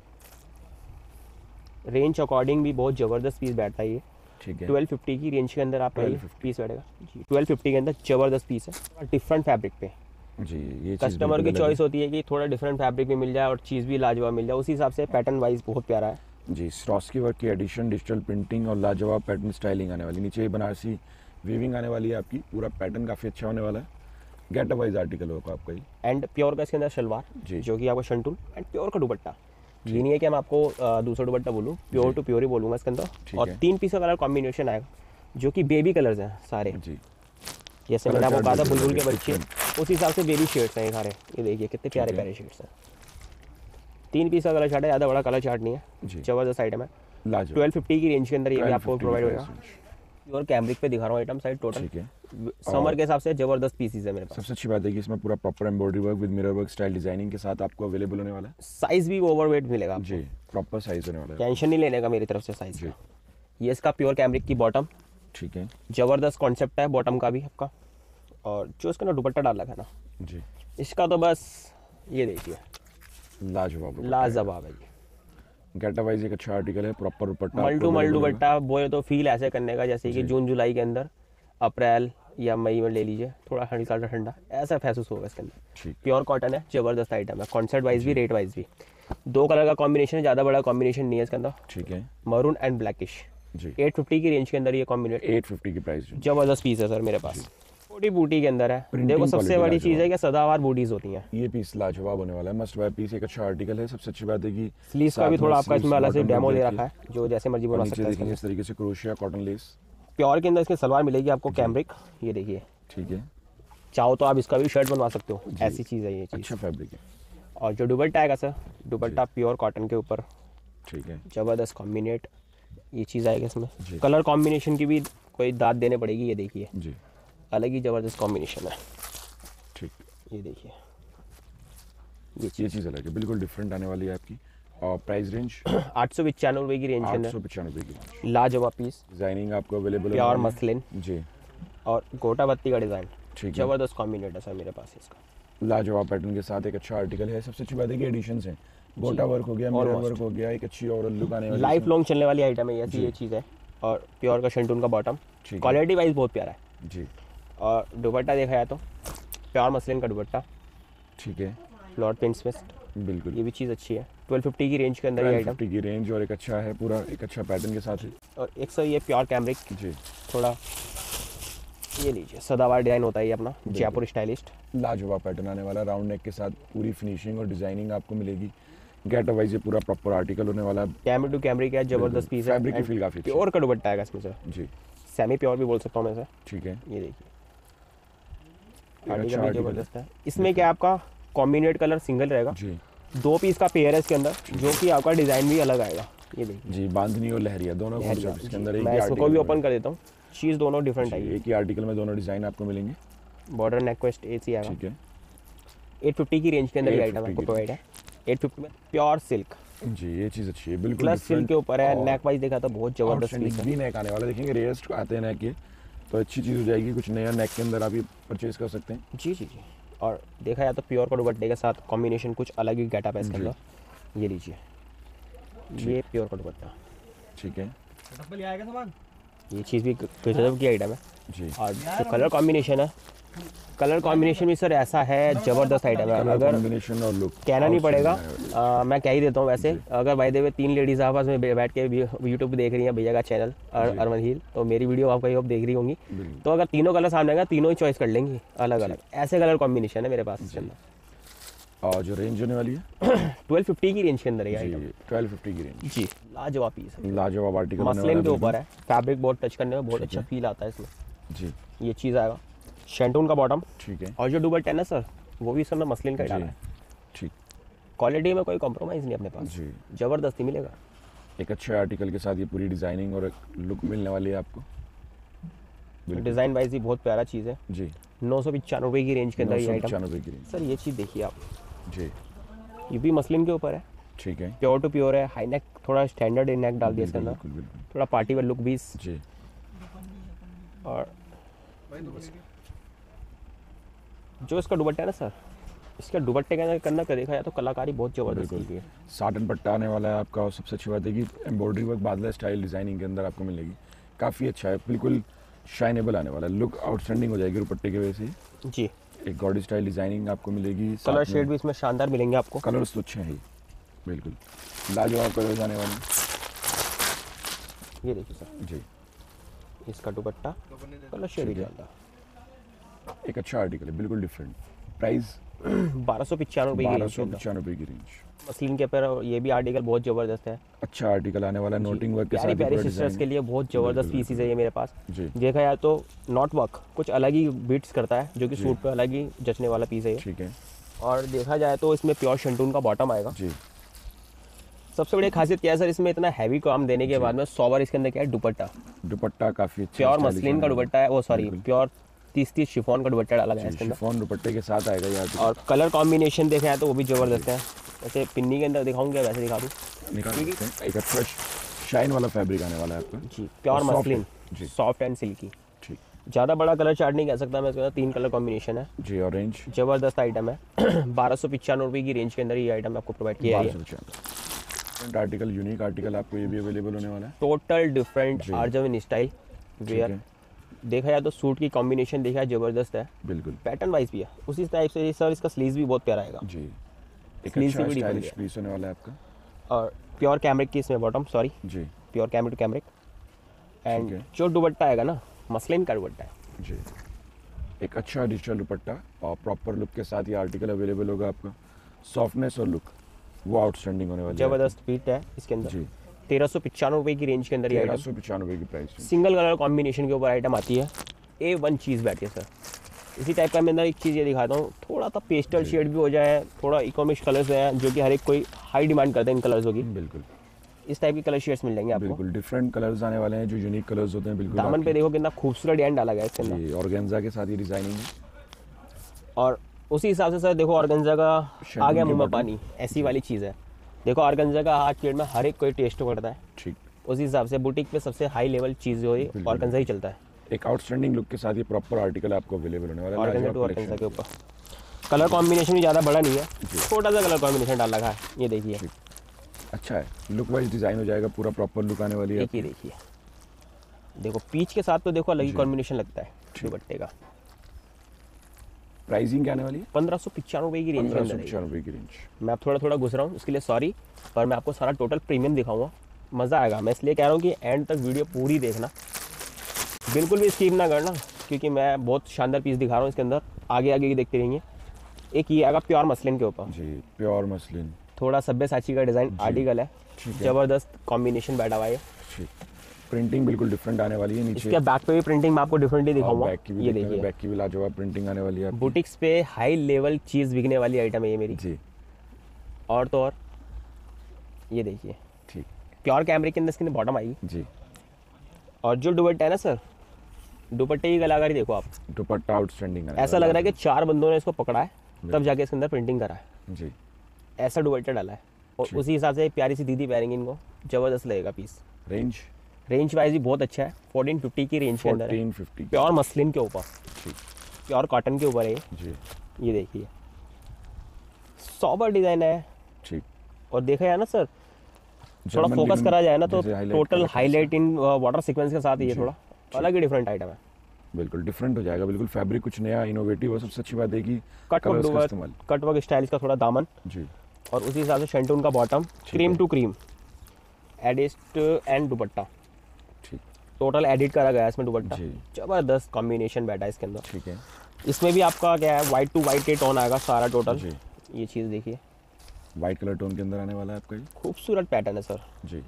रेंज अकॉर्डिंग भी बहुत ज़बरदस्त पीस बैठता है ये। ठीक है। 1250 की रेंज के अंदर आपका ये पीस बैठेगा जी। 1250 के अंदर ज़बरदस्त पीस है, डिफरेंट फैब्रिक पे जी। ये कस्टमर की चॉइस होती है कि थोड़ा डिफरेंट फैब्रिक भी मिल जाए और चीज़ भी लाजवाब मिल जाए, उसी हिसाब से पैटर्न वाइज बहुत प्यारा है जी। स्रॉस्की वर्क की एडिशन, डिजिटल प्रिंटिंग और लाजवाब पैटर्न स्टाइलिंग आने वाली। नीचे बनारसी वीविंग आने वाली है आपकी, पूरा पैटर्न काफ़ी अच्छा होने वाला है। गेटअप वाइज आर्टिकल होगा आपका ये। एंड प्योर का इसके अंदर शलवार जी, जो कि आपका शंटून, एंड प्योर का दुपट्टा। ये नहीं है कि मैं आपको दूसरा दुपट्टा बोलूँ, प्योर टू प्योर ही बोलूँगा इसके अंदर। और 3 पीस का कलर कॉम्बिनेशन आएगा जो कि बेबी कलर्स हैं सारे जी। जैसे मैंने आपको कहा था बुलबुल के बच्चे, उस हिसाब से बेबी शेड्स हैं ये सारे। ये देखिए कितने प्यारे प्यारे शेड्स हैं। 3 पीस का कलर चार्ट है, ज़्यादा बड़ा कलर चार्ट नहीं है, ज़बरदस्त आइटम है। 1250 की रेंज के अंदर ये भी आपको प्रोवाइड होगा। और कैमरिक पे दिखा रहा हूँ आइटम साइड टोटल, समर के हिसाब से ज़बरदस्त पीसीज है मेरे पास। सबसे अच्छी बात है कि इसमें पूरा proper embroidery work with mirror work style designing के साथ आपको अवेलेबल होने वाला है। साइज भी ओवरवेट मिलेगा जी, प्रॉपर साइज होने वाला है, टेंशन नहीं लेने का मेरी तरफ से साइज का। ये इसका प्योर कैमरिक की बॉटम, ठीक है, ज़बरदस्त कॉन्सेप्ट है बॉटम का भी आपका। और जो इसका ना दुपट्टा डाला है ना जी, इसका तो बस ये देखिए लाजवाब है। ये गेटअप वाइज एक अच्छा आर्टिकल है, प्रॉपर दुपट्टा, मल टू मल दुपट्टा बोले तो फील ऐसे करने का जैसे कि जून जुलाई के अंदर, अप्रैल या मई में ले लीजिए, थोड़ा हल्का सा ठंडा ऐसा महसूस होगा इसके अंदर। प्योर कॉटन है, जबरदस्त आइटम है, कॉन्सेप्ट वाइज भी, रेट वाइज भी। 2 कलर का कॉम्बिनेशन है, ज़्यादा बड़ा कॉम्बिनेशन नहीं है इसके अंदर, ठीक है, मरून एंड ब्लैकिश जी। 850 की रेंज के अंदर ये कॉम्बिनेशन, 850 की प्राइस, जबरदस्त पीस है सर मेरे पास। छोटी बूटी के अंदर है। देखो सबसे बड़ी चीज़ है कि सदाबहार बूटीज होती हैं। ये पीस लाजवाब होने वाला है, मस्ट बाय पीस, एक अच्छा आर्टिकल है। सबसे अच्छी बात है कि स्लीव्स का भी थोड़ा आपका इसमें अलग से डेमो दे रखा है, जो जैसे मर्जी बना सकते हैं। इस तरीके से क्रोशिया कॉटन लेस, प्योर के अंदर इसकी सलवार मिलेगी आपको कैमरिक, ये देखिए, ठीक है। चाहो तो आप इसका भी शर्ट बनवा सकते हो, ऐसी चीज़ है ये चीज़। अच्छा फैब्रिक है। और जो दुपट्टा आएगा सर, दुपट्टा प्योर कॉटन के ऊपर, ठीक है, जबरदस्त कॉम्बिनेट ये चीज़ आएगी इसमें। कलर कॉम्बिनेशन की भी कोई दाद देने पड़ेगी, ये देखिए जी, अलग ही जबरदस्त कॉम्बिनेशन है, ठीक। ये देखिए ये चीज़ अलग है, बिल्कुल डिफरेंट आने वाली है आपकी। और प्राइस रेंज 895 की रेंज है, 895 की। लाजवाब पीस, डिजाइनिंग आपको अवेलेबल है, प्योर मसलिन जी, और गोटा बत्ती का डिज़ाइन, ठीक है, जबरदस्त कॉम्बिनेट है सर मेरे पास इसका। लाजवाब पैटर्न के साथ एक अच्छा आर्टिकल है। सबसे अच्छी बात है कि एडिशंस हैं, गोटा वर्क हो गया, मिरर वर्क हो गया, एक अच्छी ओवरऑल लुक आने वाली, लाइफ लॉन्ग चलने वाली आइटम है ऐसी ये चीज़ है। और प्योर का शेंटून का बॉटम, क्वालिटी वाइज बहुत प्यारा है जी। और दुपट्टा देखा जाए तो प्योर मसलिन का दुपट्टा, ठीक है, फ्लोर प्रिंट्स में, बिल्कुल, ये भी चीज़ अच्छी है। 1250 की रेंज के अंदर ये आइटम, 1250 की रेंज, और एक अच्छा है पूरा, एक अच्छा पैटर्न के साथ है। और एक सर ये प्योर कैमरिक जी, थोड़ा ये लीजिए, सदाबहार डिजाइन होता है ये अपना, जयपुर स्टाइलिस्ट, लाजवाब पैटर्न आने वाला, राउंड नेक के साथ पूरी फिनिशिंग और डिजाइनिंग आपको मिलेगी। गेटअप वाइज ये पूरा प्रॉपर आर्टिकल होने वाला है, कैमरिक टू कैमरिक है, जबरदस्त पीस है। फैब्रिक की फील काफी प्योर का दुपट्टा आएगा इसमें सर, जी, सेमी प्योर भी बोल सकता हूँ मैं सर, ठीक है, ये देखिए अच्छा जबरदस्त है। इसमें क्या आपका कॉम्बिनेट कलर सिंगल रहेगा जी, 2 पीस का पेयर है इसके अंदर, जो कि आपका डिजाइन भी अलग आएगा, ये देखिए जी, बांधनी और लहरिया दोनों कॉन्सेप्ट इसके अंदर। मैं इसको भी ओपन कर देता हूँ, चीज़ दोनों डिफरेंट आएगी, एक ही आर्टिकल में दोनों डिजाइन आपको मिलेंगे। बॉर्डर नेक वेस्ट एसी आएगा, ठीक है, 850 की रेंज के अंदर ये आइटम आपको प्रोवाइड है। 850 में प्योर सिल्क जी, ये चीज़ अच्छी है, बिल्कुल प्लस सिल्क के ऊपर है। नेक वाइज देखा तो बहुत जबरदस्त पीस है, भी नेक आने वाला, देखेंगे रेयर्स आते हैं नेक ये, तो अच्छी चीज़ हो जाएगी। कुछ नया नेक के अंदर आप ये परचेज कर सकते हैं। जी जी जी। और देखा जाए तो प्योर का दुपट्टे के साथ कॉम्बिनेशन कुछ अलग ही गेटअप है इसके अंदर, ये लीजिए, ये प्योर का दुपट्टा, ठीक है, ये चीज़ भी गजब की आइटम है जी। और जो कलर कॉम्बिनेशन है, कलर कॉम्बिनेशन भी सर ऐसा है, जबरदस्त आइटम है। अगर कॉम्बिनेशन और लुक कहना नहीं पड़ेगा, मैं कह ही देता हूँ वैसे। अगर बाय द वे 3 लेडीज आपस में बैठ के यूट्यूब पे देख रही हैं भैया का चैनल अरमान हील, तो मेरी वीडियो आप कहीं देख रही होंगी, तो अगर तीनों कलर सामने आएगा तीनों ही चॉइस कर लेंगी अलग अलग, ऐसे कलर कॉम्बिनेशन है मेरे पास इसके अंदर। और जो रेंज होने वाली है 1250 की रेंज के अंदर है, 1250 की रेंज जी। लाजवाब पीस है, लाजवाब आर्टिकल, मसलिन के ऊपर है, फैब्रिक बहुत टच करने में बहुत अच्छा फील आता है इसमें जी। ये चीज़ आएगा, शेंटून का बॉटम, ठीक है, और जो दुपट्टा है ना सर, वो भी सर ना मसलिन का डाला है, ठीक, क्वालिटी में कोई कॉम्प्रोमाइज़ नहीं अपने पास जी, जबरदस्ती मिलेगा। एक अच्छे आर्टिकल के साथ ये पूरी डिजाइनिंग और एक लुक मिलने वाली है आपको, डिज़ाइन वाइज भी बहुत प्यारा चीज़ है जी। 995 की रेंज के अंदर ये आइटम। 995 की रेंज, सर ये चीज़ देखिए आप, जी, ये भी मसलिन के ऊपर है, ठीक है, प्योर टू प्योर है, हाई नेक, थोड़ा स्टैंडर्ड नेक डाल दिया इसके अंदर, बिल्कुल बिल्कुल थोड़ा पार्टी वेयर लुक भी। जी। और जो इसका दुपट्टा है ना सर, इसके दुपट्टे के अंदर करना देखा जाए तो कलाकारी बहुत जबरदस्त की है। साटन पट्टा आने वाला है आपका, और सबसे अच्छी बात है कि एम्ब्रॉयडरी वर्क बादला स्टाइल डिजाइनिंग के अंदर आपको मिलेगी, काफ़ी अच्छा है, बिल्कुल शाइनेबल आने वाला है, लुक आउटस्टैंडिंग हो जाएगी दुपट्टे की वजह से जी। एक गॉडी स्टाइल डिजाइनिंग आपको मिलेगी, कलर शेड भी इसमें शानदार मिलेंगे आपको, कलर्स तो अच्छे हैं ही, बिल्कुल लाजवाब कलर्स आने वाले। ये देखिए सर जी, इसका दुपट्टा कलर शेड ही चलता, एक अच्छा आर्टिकल है, बिल्कुल डिफरेंट। प्राइस 1295 की रेंज के अंदर। 1295 की रेंज। मसलिन के ऊपर ये भी आर्टिकल बहुत ज़बरदस्त है, अच्छा आर्टिकल आने वाला है, नोटिंग वर्क के साथ। प्यारी प्यारी पूरा सिस्टर्स design के लिए बहुत ज़बरदस्त पीसीज है ये मेरे पास। जी देखा जाए तो नॉट वर्क कुछ अलग ही बीट्स करता है, जो कि सूट पे अलग ही जचने वाला पीस है ये। ठीक है और देखा जाए तो इसमें प्योर शेंटून का बॉटम आएगा। जी। सबसे बड़ी खासियत क्या है सर, इसमें इतना हैवी काम देने के बाद में सोवर इसके अंदर क्या है, दुपट्टा दुपट्टा काफी अच्छा प्योर stylish मसलिन का आने वाला दुपट्टा है, वो सॉरी बिल्कुल। प्योर 30 शिफॉन का दुपट्टा डाला गया है है। इसके अंदर। शिफॉन दुपट्टे के साथ आएगा ये आर्टिकल। और कलर कॉम्बिनेशन देखा जाए तो वो भी ज़बरदस्त है। वैसे पिन्नी के अंदर दिखाऊंगा, वैसे दिखा दूँ निकाल सकते हैं। एक अच्छा शाइन वाला फैब्रिक आने वाला है आपका जी, प्योर और soft मसलिन, है। जी सॉफ्ट एंड सिल्की। ठीक ज़्यादा बड़ा कलर चार्ट नहीं कह सकता मैं, इसके अंदर 3 कलर कॉम्बिनेशन है, जी। ऑरेंज ज़बरदस्त आइटम है। 1295 की रेंज के अंदर ये आइटम आपको प्रोवाइड किया है। 1295 आर्टिकल, यूनिक आर्टिकल आपको ये भी अवेलेबल होने वाला है। टोटल डिफरेंट जी। आर्जविन स्टाइल ठीक वेयर। है देखा जाए तो सूट की कॉम्बिनेशन देखा है ज़बरदस्त है, बिल्कुल पैटर्न वाइज भी है उसी टाइप से। सर इसका स्लीव्स भी बहुत प्यारा आएगा जी। एक Sleeves अच्छा भी different स्टाइलिश है। पीस होने वाला है आपका और प्योर कैमरिक की इसमें बॉटम, सॉरी जी pure cambric to cambric. And है। जो दुपट्टा आएगा ना, मसलिन का दुपट्टा है। जी। एक अच्छा डिजिटल दुपट्टा और प्रॉपर लुक के साथ ये आर्टिकल अवेलेबल होगा आपका। सॉफ्टनेस और लुक वो आउटस्टैंडिंग होने वाली है ज़बरदस्त पीट है इसके अंदर। जी। 1395 की रेंज के अंदर ये आइटम 1395 की प्राइस। सिंगल कलर कॉम्बिनेशन के ऊपर आइटम आती है। A1 चीज़ बैठी है सर। इसी टाइप का मैं अंदर एक चीज़ ये दिखाता हूँ, थोड़ा सा पेस्टल शेड भी हो जाए, थोड़ा इकोनॉमिक कलर्स हैं जो कि हर एक कोई हाई डिमांड करते हैं इन कलर्स की। बिल्कुल इस टाइप के कलर शेड्स मिल जाएंगे आपको। बिल्कुल डिफरेंट कलर्स आने वाले हैं जो यूनिक कलर्स होते हैं बिल्कुल। दामन पे देखो कितना खूबसूरत डिजाइन डाला गया है इसके अंदर। जी ऑर्गेन्जा के साथ ये डिजाइनिंग है। और उसी हिसाब से सर देखो ऑर्गेन्जा का आ गया मुंह में पानी, ऐसी वाली चीज़ है। देखो ऑर्गेन्जा का आज के डेट में हर एक कोई टेस्ट करता है, ठीक। उसी हिसाब से बुटीक पे सबसे हाई लेवल चीज़ जो है बिल्कुल। ऑर्गेन्जा ही चलता है। एक आउटस्टैंडिंग लुक के साथ ये प्रॉपर आर्टिकल आपको अवेलेबल होने वाला है। ऑर्गेन्जा लाजवाब टू ऑर्गेन्जा के collection। ऊपर कलर कॉम्बिनेशन भी ज़्यादा बड़ा नहीं है, छोटा सा कलर कॉम्बिनेशन डाल रखा है। ये देखिए ठीक। अच्छा है, लुक वाइज डिजाइन हो जाएगा, पूरा प्रॉपर लुक आने वाली है। एक ही देखिए, देखो पीच के साथ तो देखो अलग ही जी। कॉम्बिनेशन लगता है दुपट्टे का। प्राइसिंग क्या आने वाली है? 1595 की रेंज के अंदर है। 1595 की रेंज। मैं अब थोड़ा घुस रहा हूँ, उसके लिए सॉरी, पर मैं आपको सारा टोटल प्रीमियम दिखाऊंगा, मज़ा आएगा। मैं इसलिए कह रहा हूँ कि एंड तक वीडियो पूरी देखना, बिल्कुल भी स्किप ना करना, क्योंकि मैं बहुत शानदार पीस दिखा रहा हूँ इसके अंदर। आगे आगे की देखते रहेंगे। एक ये आएगा प्योर मसलिन के ऊपर, जी प्योर मसलिन, थोड़ा सब्यसाची का डिज़ाइन आर्टिकल है, ठीक है। ज़बरदस्त कॉम्बिनेशन बैठा हुआ है। ठीक। प्रिंटिंग बिल्कुल डिफरेंट आने वाली है नीचे। इसके बैक पे भी प्रिंटिंग मैं आपको डिफरेंटली दिखाऊंगा। बैक की भी ये देखते हैं, देखिए बैक की भी लाजवाब प्रिंटिंग आने वाली है आपकी। बुटीक्स पे हाई लेवल चीज़ बिकने वाली आइटम है ये मेरी। जी और तो और ये देखिए ठीक। प्योर कैमरिक के अंदर इसके बॉटम आएगी। जी और जो दुपट्टा है ना सर, दुपट्टे की कलाकारी देखो आप, दुपट्टा आउटस्टैंडिंग ऐसा लग रहा है कि 4 बंदों ने इसको पकड़ा है तब जाके इसके अंदर प्रिंटिंग करा है। जी ऐसा दुपट्टा डाला है और ठीक। उसी हिसाब से एक प्यारी सी दीदी पैरेंगे इनको, ज़बरदस्त लगेगा पीस। रेंज रेंज वाइज भी बहुत अच्छा है, 1450 की रेंज के अंदर है। 1450 प्योर मसलिन के ऊपर, ठीक। प्योर कॉटन के ऊपर है ये। जी ये देखिए सॉबर डिज़ाइन है। ठीक। और देखा जाए ना सर, थोड़ा जर्मन फोकस निगम करा जाए ना तो जैसे highlight टोटल करा था हाईलाइट इन वाटर सीक्वेंस के साथ ये जी, थोड़ा अलग ही डिफरेंट आइटम है। बिल्कुल डिफरेंट हो जाएगा, बिल्कुल फैब्रिक कुछ नया इनोवेटिव और सबसे अच्छी बात है कि कट colours का वर्क इस्तेमाल। कट वर्क स्टाइल का थोड़ा दामन, जी और उसी हिसाब से शेंटून का बॉटम, क्रीम है। टू क्रीम एडिस्ट एंड दुपट्टा, ठीक टोटल एडिट करा गया है इसमें दुपट्टा। जी। जबरदस्त कॉम्बिनेशन बैठा है इसके अंदर। ठीक है। इसमें भी आपका क्या है, वाइट टू वाइट के टोन आएगा सारा टोटल। जी ये चीज़ देखिए, वाइट कलर टोन के अंदर आने वाला है आपका ये। खूबसूरत पैटर्न है सर, जी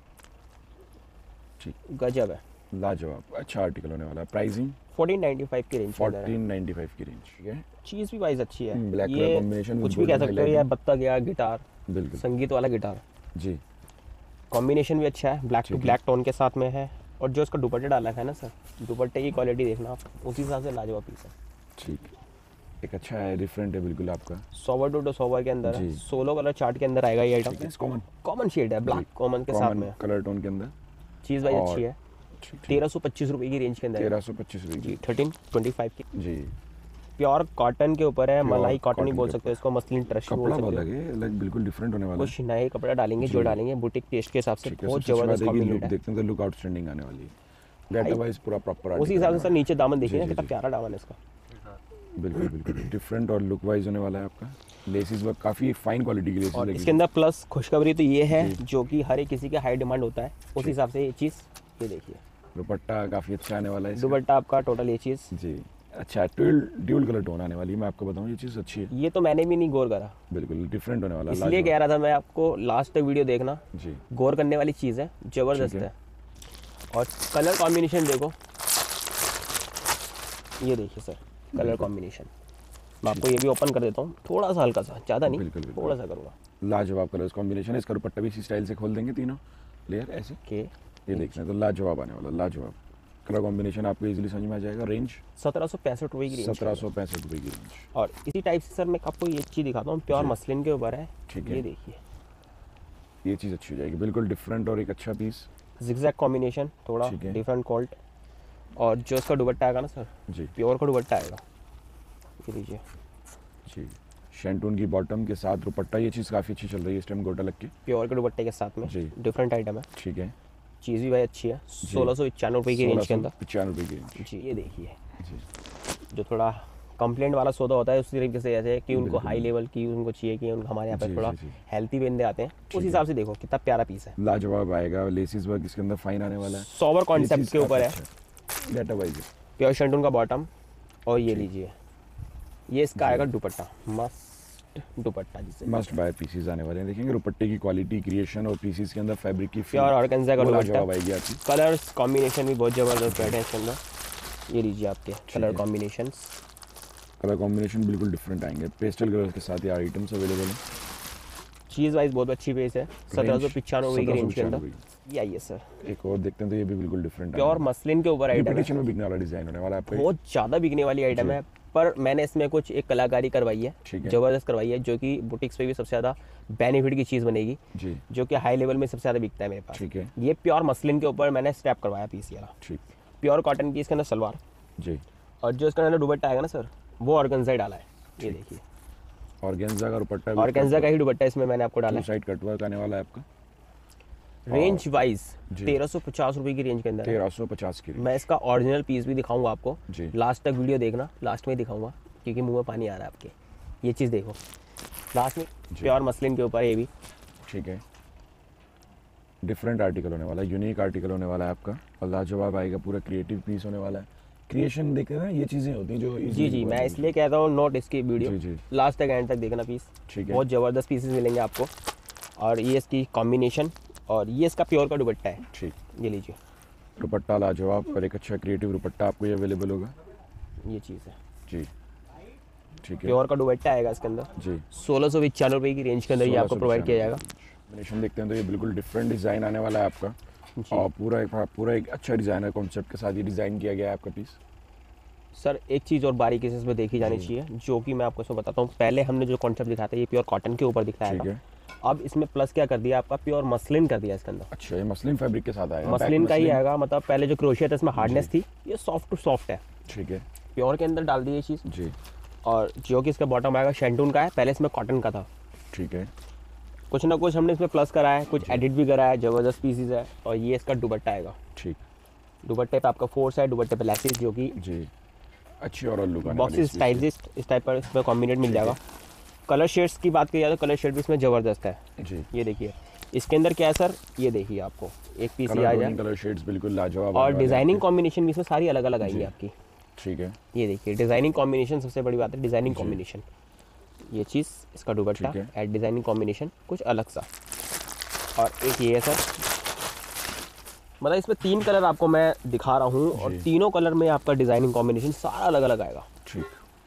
ठीक। गजब है। लाजवाब अच्छा आर्टिकल होने वाला है। प्राइसिंग 1495 की रेंज के अंदर है। 1495 की रेंज। ठीक है। चीज़ भी वाइज अच्छी है। black ये color combination with कुछ भी कह golden सकते हो, highlight या है। बत्तख या गिटार, बिल्कुल संगीत वाला गिटार। जी कॉम्बिनेशन भी अच्छा है, ब्लैक टू ठीक है। ब्लैक टोन के साथ में है। और जो इसका दुपट्टा डाला है ना सर, दुपट्टे की क्वालिटी देखना आप, उसी हिसाब से लाजवाब पीस है। ठीक। एक अच्छा है, डिफरेंट है बिल्कुल आपका। सोवर टू सोवर के अंदर है, जी। 16 कलर चार्ट के अंदर आएगा ये आइटम। कॉमन कॉमन शेड है, ब्लैक कॉमन के साथ में। कलर टोन के अंदर चीज़ वाइज और अच्छी है। ठीक। 1325 रुपये की रेंज के अंदर है। 1325 रुपये जी, की। 1325 की। जी प्योर कॉटन के ऊपर है, Pure मलाई कॉटन ही cotton बोल के सकते हो इसको, मसलिन ट्रश भी बोल कपड़ा बहुत सकते हो। लगे अलग, बिल्कुल डिफरेंट होने वाला कुछ नए कपड़ा डालेंगे जो जी। डालेंगे बुटीक टेस्ट के हिसाब से, ठीक है। बहुत सबसे अच्छी बात जबरदस्त है कि लुक कॉम्बिनेट है। देखते हैं तो लुक आउटस्टैंडिंग आने वाली है। गेटअप वाइज पूरा प्रॉपर उसी हिसाब से सर नीचे दामन देखिए ना, जी, कितना जी। प्यारा दामन है इसका। बिल्कुल बिल्कुल डिफरेंट और लुक वाइज होने वाला है आपका। लेसिस वर्क काफी फाइन क्वालिटी की लेसिस और लगी इसके अंदर प्लस खुशखबरी तो ये है, जी। जो कि हर एक किसी का हाई डिमांड होता है, उस हिसाब से ये चीज़ ये देखिए। दुपट्टा काफी अच्छा आने वाला है इसका। दुपट्टा आपका टोटल ये चीज़ जी अच्छा, ड्यूल कलर टोन आने वाली है। मैं आपको बताऊं ये चीज़ अच्छी है। ये तो मैंने भी नहीं गौर करा, बिल्कुल डिफरेंट होने वाला। इसलिए कह रहा था मैं आपको लास्ट तक वीडियो देखना जी। गौर करने वाली चीज़ है, ज़बरदस्त है। और कलर कॉम्बिनेशन देखो, ये देखिए सर कलर कॉम्बिनेशन। मैं आपको ये भी ओपन कर देता हूँ, थोड़ा सा हल्का सा, ज़्यादा नहीं, बिल्कुल थोड़ा सा करूँगा। लाजवाब कलर कॉम्बिनेशन है। इसका दुपट्टा भी इसी स्टाइल से खोल देंगे तीनों लेयर ऐसे। ये देखना तो लाजवाब आने वाला, लाजवाब कलर कॉम्बिनेशन आपको इजीली समझ में आ जाएगा। रेंज 1765 रुपये की रेंज, 1765 रुपये की रेंज। और इसी टाइप से सर मैं आपको ये चीज़ दिखाता हूँ, प्योर मसलिन के ऊपर है। ठीक है, ये देखिए ये चीज़ अच्छी हो जाएगी, बिल्कुल डिफरेंट और एक अच्छा पीस। जिगजैग कॉम्बिनेशन, थोड़ा डिफरेंट क्वालिटी। और जो इसका दुपट्टा आएगा ना सर जी, प्योर का दुपट्टा आएगा। ये लीजिए जी, शैंटून की बॉटम के साथ दुपट्टा। ये चीज़ काफ़ी अच्छी चल रही है इस टाइम गोटा लग के। प्योर के दुपट्टे के साथ में जी, डिफरेंट आइटम है। ठीक है, चीज़ भी भाई अच्छी है। 1695 रुपये की रेंज के अंदर, 95 रुपये की रेंज जी। ये देखिए जी, जो थोड़ा कंप्लेंट वाला सौदा होता है उसी तरीके से, ऐसे कि उनको हाई लेवल की उनको चाहिए कि हमारे यहाँ पे थोड़ा हेल्थी बंदे आते हैं, उस हिसाब से देखो कितना प्यारा पीस है। लाजवाब आएगा। लेसिस वर्क इसके अंदर फाइन आने वाला है, सोबर कॉन्सेप्ट के ऊपर है। गेटअप वाइज प्योर शैंटून का बॉटम। और ये लीजिए, ये इसका आएगा दुपट्टा, मस्त दुपट्टा जिसे मस्ट बाय पीसेस आने वाले हैं। देखेंगे दुपट्टे की क्वालिटी, क्रिएशन और पीसेस के अंदर फैब्रिक की प्योर ऑर्गेन्जा का दुपट्टा आएगी आपकी। कलर्स कॉम्बिनेशन भी बहुत ज़बरदस्त बैठे हैं इसके अंदर। ये लीजिए आपके कलर कॉम्बिनेशंस, कलर कॉम्बिनेशन बिल्कुल डिफरेंट आएंगे। पेस्टल कलर्स के साथ ये आइटम्स अवेलेबल हैं। चीज़ वाइज बहुत अच्छी पेस है। 1795 की रेंज के अंदर ये आइए सर। एक और देखते हैं तो ये भी बिल्कुल डिफरेंट प्योर मसलिन के ऊपर आइटम है, में बिकने वाला डिजाइन होने वाला है आपका। बहुत ज़्यादा बिकने वाली आइटम है। पर मैंने इसमें कुछ एक कलाकारी करवाई है, ज़बरदस्त करवाई है, जो कि बुटीक्स पे भी सबसे ज़्यादा बेनिफिट की चीज़ बनेगी जी, जो कि हाई लेवल में सबसे ज़्यादा बिकता है मेरे पास। ठीक है, ये प्योर मसलिन के ऊपर मैंने स्टेप करवाया पीस वाला। ठीक, प्योर कॉटन की इसके अंदर सलवार जी, और जो इसके अंदर दुपट्टा आएगा ना सर वो ऑर्गेन्जा डाला है। ये देखिए ऑर्गेन्जा का दुपट्टा, ऑर्गेन्जा का ही दुपट्टा इसमें मैंने आपको डाला है। साइड कटवर्क आने वाला है आपका। रेंज वाइज 1350 रुपये की रेंज के अंदर 1350 की। मैं इसका ओरिजिनल पीस भी दिखाऊंगा आपको, जी, लास्ट तक वीडियो देखना, लास्ट में दिखाऊंगा क्योंकि मुंह में पानी आ रहा है आपके। ये चीज़ देखो लास्ट में, प्योर मसलिन के ऊपर ये भी। ठीक है, डिफरेंट आर्टिकल होने वाला है, यूनिक आर्टिकल होने वाला है आपका। और लाजवाब आएगा, पूरा क्रिएटिव पीस होने वाला है। क्रिएशन देखे ना, ये चीज़ें होती हैं जो जी, मैं इसलिए कहता हूँ नोट इसकी वीडियो जी, लास्ट तक एंड तक देखना पीस। ठीक है, बहुत ज़बरदस्त पीसेस मिलेंगे आपको। और ये इसकी कॉम्बिनेशन, और ये इसका प्योर का दुपट्टा है। ठीक, ये लीजिए दुपट्टा लाजवाब पर एक अच्छा क्रिएटिव दुपट्टा आपको ये अवेलेबल होगा। ये चीज़ है जी, ठीक है, प्योर का दुपट्टा आएगा इसके अंदर जी। 1695 रुपये की रेंज के अंदर ये आपको प्रोवाइड किया जाएगा। कॉम्बिनेशन देखते हैं तो ये बिल्कुल डिफरेंट डिज़ाइन आने वाला है आपका। और पूरा एक अच्छा डिज़ाइनर कॉन्सेप्ट के साथ ये डिज़ाइन किया गया है आपका पीस। सर एक चीज़ और बारीकी से इसमें देखी जानी चाहिए, जो कि मैं आपको इसमें बताता हूँ। पहले हमने जो कॉन्सेप्ट दिखाया था ये प्योर कॉटन के ऊपर दिखाया था, अब इसमें प्लस क्या कर दिया आपका, प्योर मसलिन कर दिया इसके अंदर। अच्छा, ये मसलिन फैब्रिक के साथ आएगा, मसलिन का ही आएगा। मतलब पहले जो क्रोशिया था इसमें हार्डनेस थी, ये सॉफ्ट टू सॉफ्ट है। ठीक है, प्योर के अंदर डाल दी ये चीज़ जी। और जो कि इसका बॉटम आएगा शैंटून का है, पहले इसमें कॉटन का था। ठीक है, कुछ ना कुछ हमने इसमें प्लस करा है, कुछ एडिट भी करा है, ज़बरदस्त पीसेस है। और ये इसका दुपट्टा आएगा। ठीक, दुपट्टे पे आपका 4 साइड दुपट्टे पे लेसिस, जो कि जी अच्छी और लुक आने वाली बॉक्सेस स्टाइलिस्ट इस टाइप पर इसमें कॉम्बिनेट मिल जाएगा। कलर शेड्स की बात की जाए तो कलर शेड भी इसमें ज़बरदस्त है जी। ये देखिए इसके अंदर क्या है सर, ये देखिए आपको एक पीस ही आ जाए, कलर शेड्स बिल्कुल लाजवाब। और डिजाइनिंग कॉम्बिनेशन भी इसमें सारी अलग अलग आएंगी आपकी। ठीक है, ये देखिए डिजाइनिंग कॉम्बिनेशन सबसे बड़ी बात है, डिजाइनिंग कॉम्बिनेशन। ये चीज़ इसका दुपट्टा एड डिजाइनिंग कॉम्बिनेशन कुछ अलग सा। और एक ये है सर, मतलब इसमें 3 कलर आपको मैं दिखा रहा हूँ और तीनों कलर में आपका डिजाइनिंग कॉम्बिनेशन सारा अलग अलग आएगा। ठीक,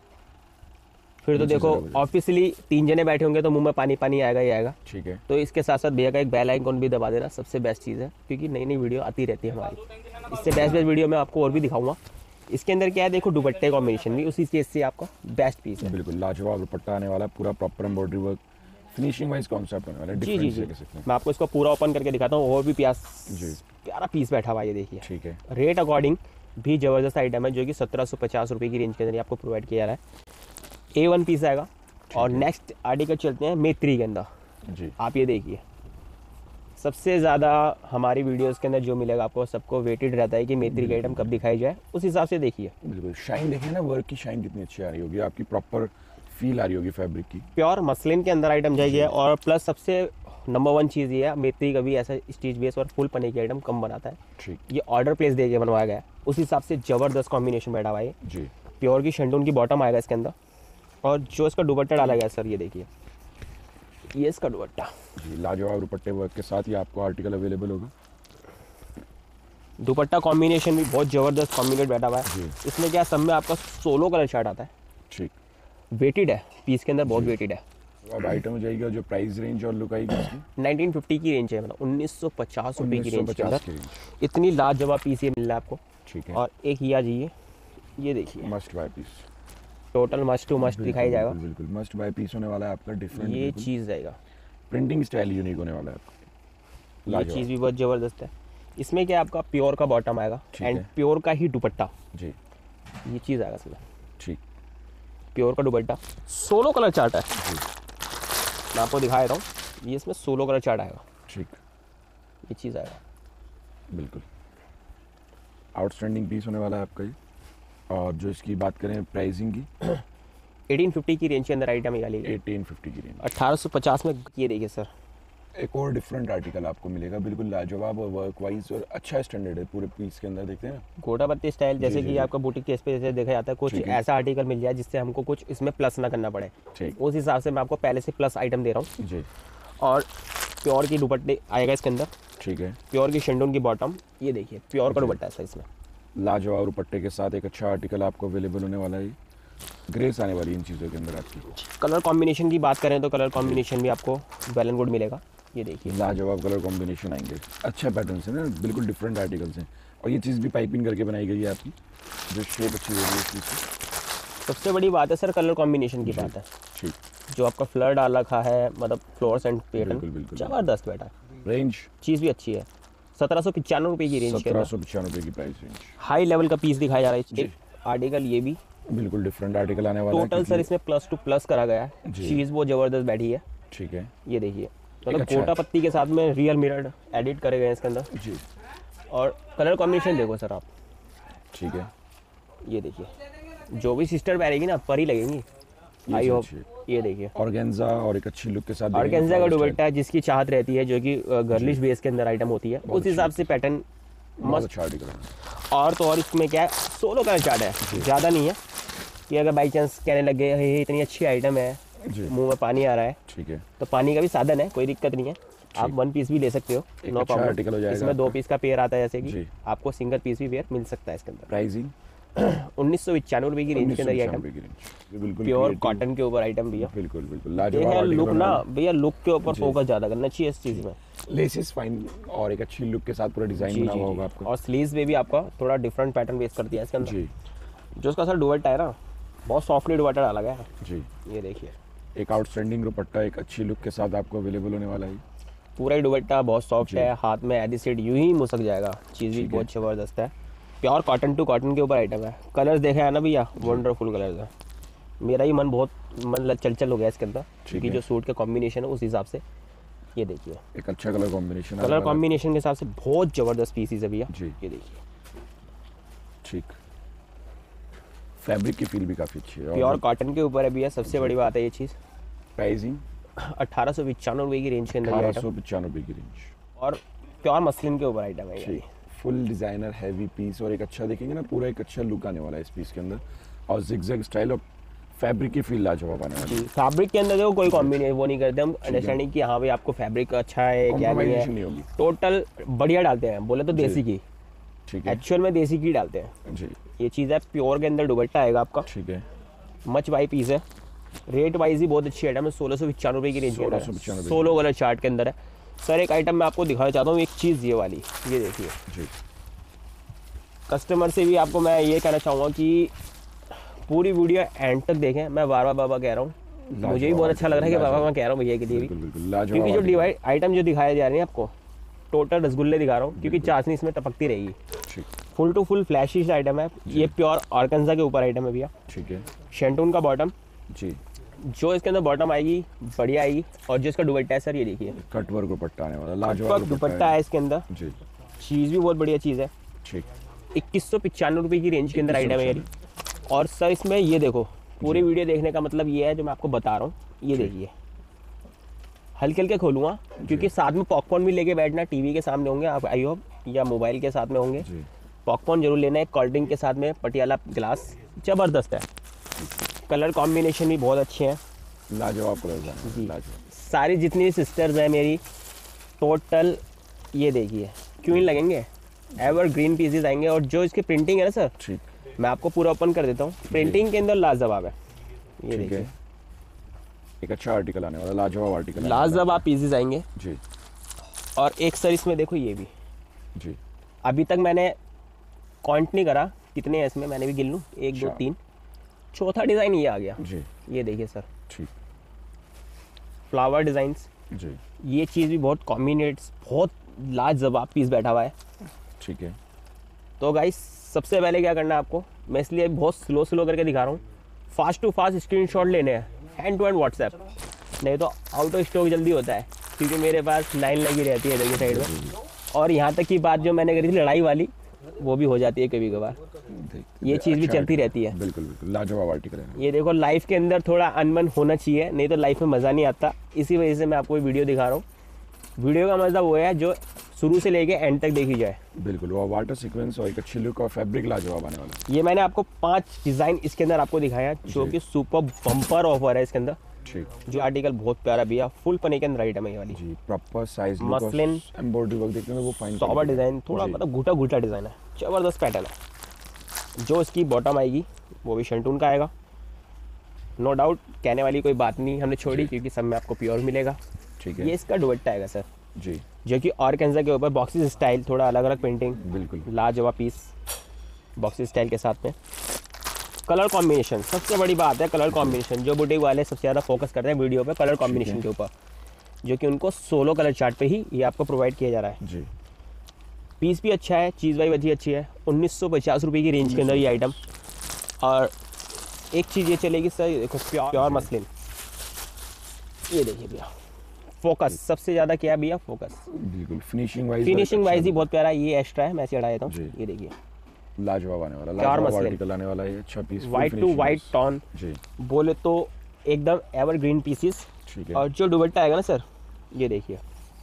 फिर तो देखो ऑब्वियसली 3 जने बैठे होंगे तो मुंह में पानी पानी आएगा ही आएगा। ठीक है, तो इसके साथ साथ भैया का एक बेल आइकन भी दबा देना, सबसे बेस्ट चीज़ है, क्योंकि नई नई वीडियो आती रहती है हमारी। इससे बेस्ट वीडियो मैं आपको और भी दिखाऊंगा। इसके अंदर क्या है देखो, दुपट्टे कॉम्बिनेशन भी उसी चीज़ से आपका बेस्ट पीस है। बिल्कुल लाजवाब दुपट्टा आने वाला है, पूरा proper embroidery work, finishing wise concept होने वाला है। जी, मैं आपको इसको पूरा ओपन करके दिखाता हूँ। और भी प्यारा पीस बैठा हुआ है, ये देखिए। ठीक है, रेट अकॉर्डिंग भी ज़बरदस्त आइटम है, जो कि 1750 रुपये की रेंज के अंदर आपको प्रोवाइड किया जा रहा है। A1 पीस आएगा। और नेक्स्ट आर्टिकल चलते हैं मैत्री के अंदर जी। आप ये देखिए, सबसे ज़्यादा हमारी वीडियोस के अंदर जो मिलेगा आपको, सबको वेटेड रहता है कि मैत्री का आइटम कब दिखाई जाए, उस हिसाब से देखिए। बिल्कुल शाइन देखिए ना, वर्क की शाइन कितनी अच्छी आ रही होगी, आपकी प्रॉपर फील आ रही होगी फैब्रिक की। प्योर मसलिन के अंदर आइटम जाएगी। और प्लस सबसे नंबर 1 चीज़ ये है, मैत्री कभी ऐसा स्टिच बेस और फुल पन्ने की आइटम कम बनाता है। ठीक, ये ऑर्डर प्लेस देके बनवाया गया है, उस हिसाब से ज़बरदस्त कॉम्बिनेशन बैठा हुआ है जी। प्योर की शेंटून की बॉटम आएगा इसके अंदर, और जो इसका दुपट्टा डाला गया है सर, ये देखिए, ये इसका दुपट्टा जी। लाजवाब दुपट्टे वर्क के साथ ये आपको आर्टिकल अवेलेबल होगा। दुपट्टा कॉम्बिनेशन भी बहुत ज़बरदस्त कॉम्बिनेट बैठा हुआ है। इसमें क्या सब में आपका 16 कलर चार्ट आता है। ठीक, वेटेड है पीस के अंदर, बहुत वेटेड है। अब आइटम हो जाएगा जो प्राइस रेंज और लुक आएगी इसकी 1950 की रेंज है, मतलब 1950 रुपये की रेंज के 1950 अंदर की रेंज। इतनी लाजवाब पीस ये मिल रहा है आपको। ठीक है। और एक ये आ जाइए, ये देखिए, must buy piece, total must to must दिखाई जाएगा। बिल्कुल मस्ट बाय पीस होने वाला है आपका। डिफरेंट ये चीज़ जाएगा, प्रिंटिंग स्टाइल यूनिक होने वाला है आपका। ये चीज़ भी बहुत ज़बरदस्त है। इसमें क्या आपका प्योर का बॉटम आएगा एंड प्योर का ही दुपट्टा जी। ये चीज़ आएगा इसमें। ठीक, प्योर का दुपट्टा 16 कलर चार्ट है। मैं आपको दिखा रहा हूँ, ये इसमें 16 कलर चार्ट आएगा। ठीक, ये चीज़ आएगा, बिल्कुल आउटस्टैंडिंग पीस होने वाला है आपका ये। और जो इसकी बात करें प्राइसिंग की 1850 की रेंज के अंदर आइटम निकाली गई। 1850 की रेंज। 1850 में ये देखिए सर, एक और डिफरेंट आर्टिकल आपको मिलेगा, बिल्कुल लाजवाब और वर्क वाइज और अच्छा स्टैंडर्ड है पूरे पीस के अंदर। देखते हैं ना गोटा पत्ती स्टाइल, जैसे कि आपका बुटीक केस पे जैसे देखा जाता है, कुछ ऐसा आर्टिकल मिल जाए जिससे हमको कुछ इसमें प्लस ना करना पड़े। ठीक, उस हिसाब से मैं आपको पहले से प्लस आइटम दे रहा हूँ जी। और प्योर की दुपट्टे आएगा इसके अंदर। ठीक है, प्योर की शेंडून की बॉटम, ये देखिए प्योर का दुपट्टा है सर इसमें। लाजवाब दुपट्टे के साथ एक अच्छा आर्टिकल आपको अवेलेबल होने वाला है। ग्रेस आने वाली इन चीज़ों के अंदर आपकी। कलर कॉम्बिनेशन की बात करें तो कलर कॉम्बिनेशन भी आपको वेल एंड गुड मिलेगा। ये देखिए लाजवाब कलर कॉम्बिनेशन आएंगे, अच्छा पैटर्न है ना, बिल्कुल डिफरेंट आर्टिकल्स हैं। और ये चीज़ भी पाइपिंग करके बनाई गई है आपकी, जो शेप अच्छी हो रही है इस चीज़ की। सबसे बड़ी बात है सर कलर कॉम्बिनेशन की बात है। ठीक, जो आपका फ्लर डाल रखा है, मतलब फ्लोर्स एंड पैटर्न बिल्कुल जबरदस्त बैठा। रेंज चीज़ भी अच्छी है। 1795 रुपये की रेंज, 1795 रुपये की प्राइस रेंज। हाई लेवल का पीस दिखाया जा रहा है। एक आर्टिकल ये भी बिल्कुल डिफरेंट आर्टिकल आने वाला है। टोटल सर इसमें प्लस टू प्लस करा गया है। जी। चीज़ बहुत ज़बरदस्त बैठी है। ठीक है, ये देखिए, मतलब अच्छा गोटा पत्ती के साथ में रियल मिरर एडिट करे गए हैं इसके अंदर। जी। और कलर कॉम्बिनेशन देखो सर आप, ठीक है, ये देखिए, जो भी सिस्टर पहनेगी ना परी लगेंगी। I hope. ये देखिए ऑर्गेन्जा और एक अच्छी लुक के साथ ऑर्गेन्जा का दुपट्टा, जिसकी चाहत रहती है, जो कि गर्लिश बेस के अंदर आइटम होती है, उस हिसाब से पैटर्न मस्त अच्छा आर्टिकल है। और तो और इसमें क्या है, 16 कलर चार्ट है, ज़्यादा नहीं है कि अगर बाई चांस कहने लग गए हे इतनी अच्छी आइटम है, मुंह में पानी आ रहा है, ठीक है, तो पानी का भी साधन है, कोई दिक्कत नहीं है। आप 1 पीस भी ले सकते हो, नो प्रॉब्लम। इसमें 2 पीस का पेयर आता है, जैसे कि आपको सिंगल पीस भी पेयर मिल सकता है इसके अंदर। प्राइसिंग 1995 रुपये की रेंज के अंदर ये आइटम, बिल्कुल प्योर कॉटन के ऊपर आइटम भैया। बिल्कुल बिल्कुल ये लाजवाब है लुक आर्टिकल ना भैया, लुक के ऊपर फोकस ज़्यादा करना चाहिए इस चीज़ में। लेसेस फाइन और एक अच्छी लुक के साथ पूरा डिजाइन बना हुआ होगा आपका। और स्लीव्स में भी आपका थोड़ा डिफरेंट पैटर्न बेस कर दिया है इसके अंदर। जी। जो इसका सर दुपट्टा है ना, बहुत सॉफ्टली दुपट्टा डाला गया है। जी, ये देखिए, एक आउटस्टैंडिंग दुपट्टा एक अच्छी लुक के साथ आपको अवेलेबल होने वाला है। पूरा ही दुपट्टा बहुत सॉफ्ट है, हाथ में एज सेट यूं ही मुसक जाएगा। चीज़ भी बहुत ज़बरदस्त है, प्योर कॉटन टू कॉटन के ऊपर आइटम है। कलर्स देखे है ना भैया, वंडरफुल कलर्स है। मेरा ही मन बहुत चल हो गया इसके अंदर, क्योंकि जो सूट का कॉम्बिनेशन है उस हिसाब से। ये देखिए एक अच्छा कलर कॉम्बिनेशन, कलर कॉम्बिनेशन के हिसाब से बहुत ज़बरदस्त पीसीज है भैया। जी, ये देखिए, ठीक, फैब्रिक की फील भी काफ़ी अच्छी है, प्योर कॉटन के ऊपर है भैया। सबसे बड़ी बात है ये चीज़, प्राइसिंग 1895 रुपये की रेंज के अंदर 1895 रुपये की रेंज। और प्योर मसलिन के ऊपर आइटम है ये। फुल डिजाइनर हैवी पीस और एक अच्छा देखेंगे ना, पूरा एक अच्छा लुक आने वाला है इस पीस के अंदर। और जिगजैग स्टाइल और फैब्रिक की फील लाजवाब आने वाली है। फैब्रिक के अंदर देखो कोई कॉम्बिनेशन वो नहीं करते हम, अंडरस्टैंडिंग कि हाँ भाई आपको फैब्रिक अच्छा है क्या नहीं है, टोटल बढ़िया डालते हैं। बोले तो देसी की, ठीक है, एक्चुअल में देसी की डालते हैं जी। ये चीज़ है। प्योर के अंदर दुपट्टा आएगा आपका, ठीक है, मच वाई पीस है। रेट वाइज ही बहुत अच्छी आइटम है, 1695 रुपये की रेंज में 16 कलर चार्ट के अंदर है सर। एक आइटम मैं आपको दिखाना चाहता हूँ, एक चीज़ ये वाली, ये देखिए जी। कस्टमर से भी आपको मैं ये कहना चाहूँगा कि पूरी वीडियो एंड तक देखें। मैं बार बार कह रहा हूँ, मुझे भी बहुत अच्छा लग रहा है कि बाबा मैं कह रहा हूँ भैया के लिए भी, क्योंकि जो डिवाइड आइटम जो दिखाए जा रहे हैं आपको, टोटल रसगुल्ले दिखा रहा हूँ, क्योंकि चाशनी इसमें टपकती रहेगी। Full to full flashy item है ये, प्योर ऑर्गेन्जा के ऊपर आइटम है भैया। ठीक है, शेंटून का बॉटम जी, जो इसके अंदर बॉटम आएगी बढ़िया आएगी। और जो इसका दुपट्टा है सर, ये देखिए कट वर्क दुपट्टा आने वाला, लाजवाब दुपट्टा है इसके अंदर जी। चीज़ भी बहुत बढ़िया चीज़ है। ठीक, 2195 रुपये की रेंज के अंदर आइटम है ये। और सर इसमें ये देखो, पूरी वीडियो देखने का मतलब ये है जो मैं आपको बता रहा हूँ। ये देखिए, हल्के हल्के खोलूँगा क्योंकि साथ में पॉपकॉर्न भी लेके बैठना, टीवी के सामने होंगे आप, आई होप, या मोबाइल के साथ में होंगे, पॉपकॉर्न जरूर लेना है कोल्ड ड्रिंक के साथ में, पटियाला ग्लास ज़बरदस्त है। कलर कॉम्बिनेशन भी बहुत अच्छे हैं, लाजवाब कलर जी, लाजवाब। सारी जितनी सिस्टर्स हैं मेरी टोटल, ये देखिए क्यों नहीं लगेंगे, एवर ग्रीन पीसेस आएंगे। और जो इसकी प्रिंटिंग है ना सर, ठीक, मैं आपको पूरा ओपन कर देता हूँ, प्रिंटिंग के अंदर लाजवाब है। ये ठीक देखिए है, एक अच्छा आर्टिकल आने वाला, लाजवाब आर्टिकल, लाजवाब पीसेस आएंगे जी। और एक सर इसमें देखो ये भी जी, अभी तक मैंने काउंट नहीं करा कितने हैं इसमें, मैंने भी गिन लूँ, 1 2 3, चौथा डिज़ाइन ये आ गया जी। ये देखिए सर, ठीक, फ्लावर डिज़ाइंस, जी, ये चीज़ भी बहुत कॉम्बिनेट्स, बहुत लाजवाब पीस बैठा हुआ है। ठीक है। तो गाइस सबसे पहले क्या करना है आपको, मैं इसलिए बहुत स्लो करके दिखा रहा हूँ, फास्ट टू फास्ट स्क्रीनशॉट लेने हैं, हैंड टू हैंड व्हाट्सएप, नहीं तो आउट ऑफ स्टॉक जल्दी होता है, क्योंकि मेरे पास लाइन लगी रहती है देखिए साइड में। और यहाँ तक की बात जो मैंने करी थी लड़ाई वाली, वो भी हो जाती है कभी कभार, ये चीज़ भी चलती रहती है। बिल्कुल बिल्कुल, लाजवाब आर्टिकल है। ये देखो लाइफ के अंदर थोड़ा अनबन होना चाहिए, नहीं तो लाइफ में मज़ा नहीं आता, इसी वजह से मैं आपको ये वीडियो दिखा रहा हूँ। वीडियो का मज़ा वो है जो शुरू से लेके एंड तक देखी जाए। बिल्कुल, वो वाटर सीक्वेंस और एक अच्छी लुक और फैब्रिक लाजवाब आने वाला ये मैंने आपको 5 डिज़ाइन इसके अंदर आपको दिखाया, जो कि सुपर बम्पर ऑफर है इसके अंदर। ठीक, जो आर्टिकल बहुत प्यारा भी है, फुल पनी के अंदर आइटम है ये वाली जी। Proper size, muslin embroidery work देखते हैं वो फाइन सॉबर डिज़ाइन, थोड़ा जी। मतलब घुटा डिज़ाइन है, ज़बरदस्त पैटर्न है। जो इसकी बॉटम आएगी वो भी शंटून का आएगा, नो डाउट, कहने वाली कोई बात नहीं हमने छोड़ी, क्योंकि सब में आपको प्योर मिलेगा। ठीक है, ये इसका दुपट्टा आएगा सर, जी। जो कि ऑर्गेन्जा के ऊपर बॉक्सेस स्टाइल, थोड़ा अलग अलग प्रिंटिंग, बिल्कुल, लाजवाब पीस बॉक्सेस स्टाइल के साथ में। कलर कॉम्बिनेशन सबसे बड़ी बात है, कलर कॉम्बिनेशन जो बुटीक वाले सबसे ज़्यादा फोकस करते हैं वीडियो पे, कलर कॉम्बिनेशन के ऊपर, जो कि उनको 16 कलर चार्ट पे ही ये आपको प्रोवाइड किया जा रहा है। जी। पीस भी अच्छा है, चीज़ वाई भी अच्छी है, 1950 रुपये की रेंज के अंदर ये आइटम। और एक चीज़ ये चलेगी सर, ये देखो प्योर मसलिन, ये देखिए भैया फोकस सबसे ज़्यादा क्या है भैया, फोकस बिल्कुल, फिनिशिंग वाइज ही बहुत प्यारा है। ये एक्स्ट्रा है, मैं ऐसे हटा देता हूँ, ये देखिए लाजवाब आने वाला, प्योर लाजवाब मसलिन आर्टिकल आने वाला है, अच्छा piece, white to white tone, जी। बोले तो एकदम एवरग्रीन पीसेस। ठीक है, और जो दुपट्टा आएगा ना सर, ये देखिए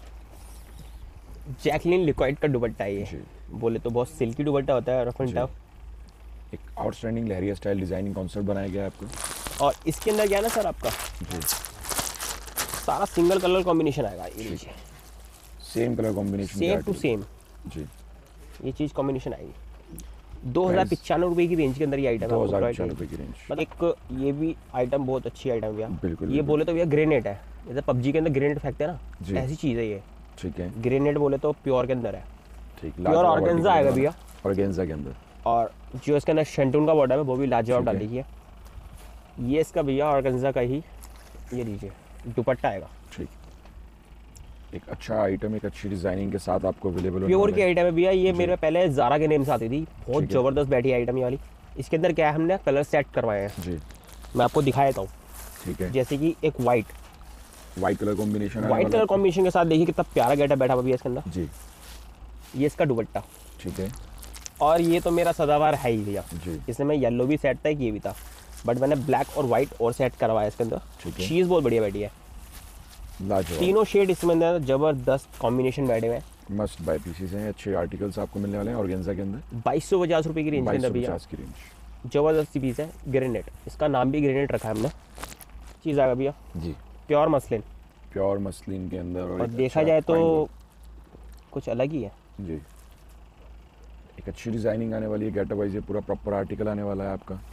जैकलिन लिक्विड का दुपट्टा है ये, जी। बोले तो बहुत सिल्की दुपट्टा होता है, रफ एंड टफ। एक आउटस्टैंडिंग लहरिया स्टाइल डिजाइनिंग कॉन्सेप्ट बनाया गया है आपको। और इसके अंदर क्या है ना सर, आपका जी, सारा सिंगल कलर कॉम्बिनेशन आएगा, ये लीजिए same colour combination, same to same जी। ये चीज़ कॉम्बिनेशन आएगी। 2095 रुपये की रेंज के अंदर ये आइटम है, 2095 रुपये की रेंज। मतलब एक ये भी आइटम बहुत अच्छी आइटम है भैया। बिल्कुल, ये बिल्कुल। बोले तो भैया ग्रेनेट है, जैसे पबजी के अंदर ग्रेनेट फेंकते हैं जी। ना, ऐसी चीज़ है ये। ठीक है, ग्रेनेड बोले तो प्योर के अंदर है, ठीक, प्योर ऑर्गेन्जा आएगा भैया, ऑर्गेन्जा के अंदर। और जो इसके अंदर शंटून का बॉर्डर है वो भी लाजवाब ठीक है। डाल दीजिए। ये इसका भैया ऑर्गेन्जा का ही, ये लीजिए दुपट्टा आएगा, ठीक, एक अच्छा आइटम, एक अच्छी डिजाइनिंग के साथ आपको अवेलेबल प्योर की आइटम है भैया। ये मेरे पहले ज़ारा के नेम से आती थी, बहुत ठीक है। ज़बरदस्त बैठी आइटम ये वाली। इसके अंदर क्या है, हमने कलर सेट करवाए हैं, जी। मैं आपको दिखा देता हूँ। ठीक है, जैसे कि एक white colour combination, white colour combination के साथ देखिए कितना प्यारा गेटअप बैठा हुआ भैया इसके अंदर। जी। ये इसका दुपट्टा, ठीक है, और ये तो मेरा सदाबहार है ही भैया, जी। इसमें येलो भी सेट था, एक ये भी था, बट मैंने ब्लैक और वाइट और सेट करवाया इसके अंदर। ठीक है। चीज़ बहुत बढ़िया बैठी है, लाजवाब, तीनों शेड इसमें अंदर जबरदस्त कॉम्बिनेशन बैठे हुए हैं। मस्ट बाय पीसेस हैं, अच्छे आर्टिकल्स आपको मिलने वाले हैं ऑर्गेन्जा के अंदर। 2250 रुपये की रेंज के अंदर भैया, 2250 की रेंज, जबरदस्त पीस है। ग्रेनेट, इसका नाम भी ग्रेनेट रखा है हमने। चीज़ आएगा भैया जी, प्योर मसलिन, प्योर मसलिन के अंदर, और एक देखा अच्छा जाए fine तो कुछ अलग ही है। look। जी, एक अच्छी डिजाइनिंग आने वाली है, गेटअप वाइज ये पूरा प्रॉपर आर्टिकल आने वाला है आपका।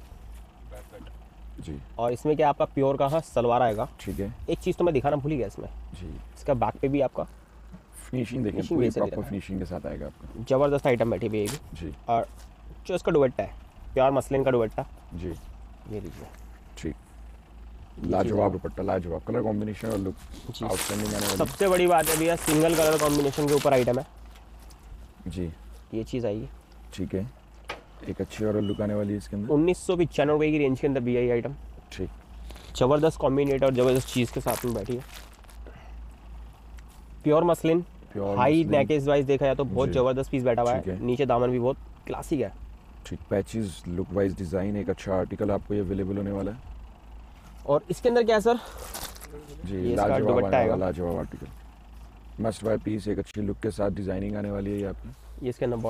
जी, और इसमें क्या आपका प्योर का सलवार आएगा। ठीक है, एक चीज़ तो मैं दिखाना भूल ही गया इसमें, जी। इसका बैक पे भी आपका फिनिशिंग देखिए, Finishing पूरी वैसे दे प्रॉपर रखा है। फिनिशिंग के साथ आएगा आपका। जबरदस्त आइटम बैठी हुई है ये भी। जी, और जो इसका दुपट्टा है, प्योर मसलिन का दुपट्टा, जी, ये लीजिए ठीक, लाजवाब दुपट्टा, लाजवाब कलर कॉम्बिनेशन और लुक जी। आउटस्टैंडिंग आने वाली। सबसे बड़ी बात है भैया, सिंगल कलर कॉम्बिनेशन के ऊपर आइटम है, जी, ये चीज़ आएगी। ठीक है, एक अच्छी और लुक आने वाली है इसके अंदर। 1995 रुपये की रेंज के अंदर भैया ये आइटम, ठीक, जबरदस्त कॉम्बिनेट और जबरदस्त चीज़ के साथ में बैठी है। Pure muslin, pure high muslin. नेकेज वाइज देखा जाए तो बहुत जी। जबरदस्त पीस बैठा हुआ ठीक है, है। नीचे दामन भी बहुत क्लासिक है। ठीक, पैचेस, लुक वाइज डिजाइन, एक अच्छा आर्टिकल आपको ये अवेलेबल होने वाला है। और इसके अंदर क्या है सर, जी, ये इसका लाजवाब दुपट्टा आने आएगा। वाला, लाजवाब आर्टिकल, मस्ट बाय पीस, एक अच्छी लुक के साथ डिजाइनिंग आने वाली है ये आपकी। ये इसके अंदर बॉर्डर,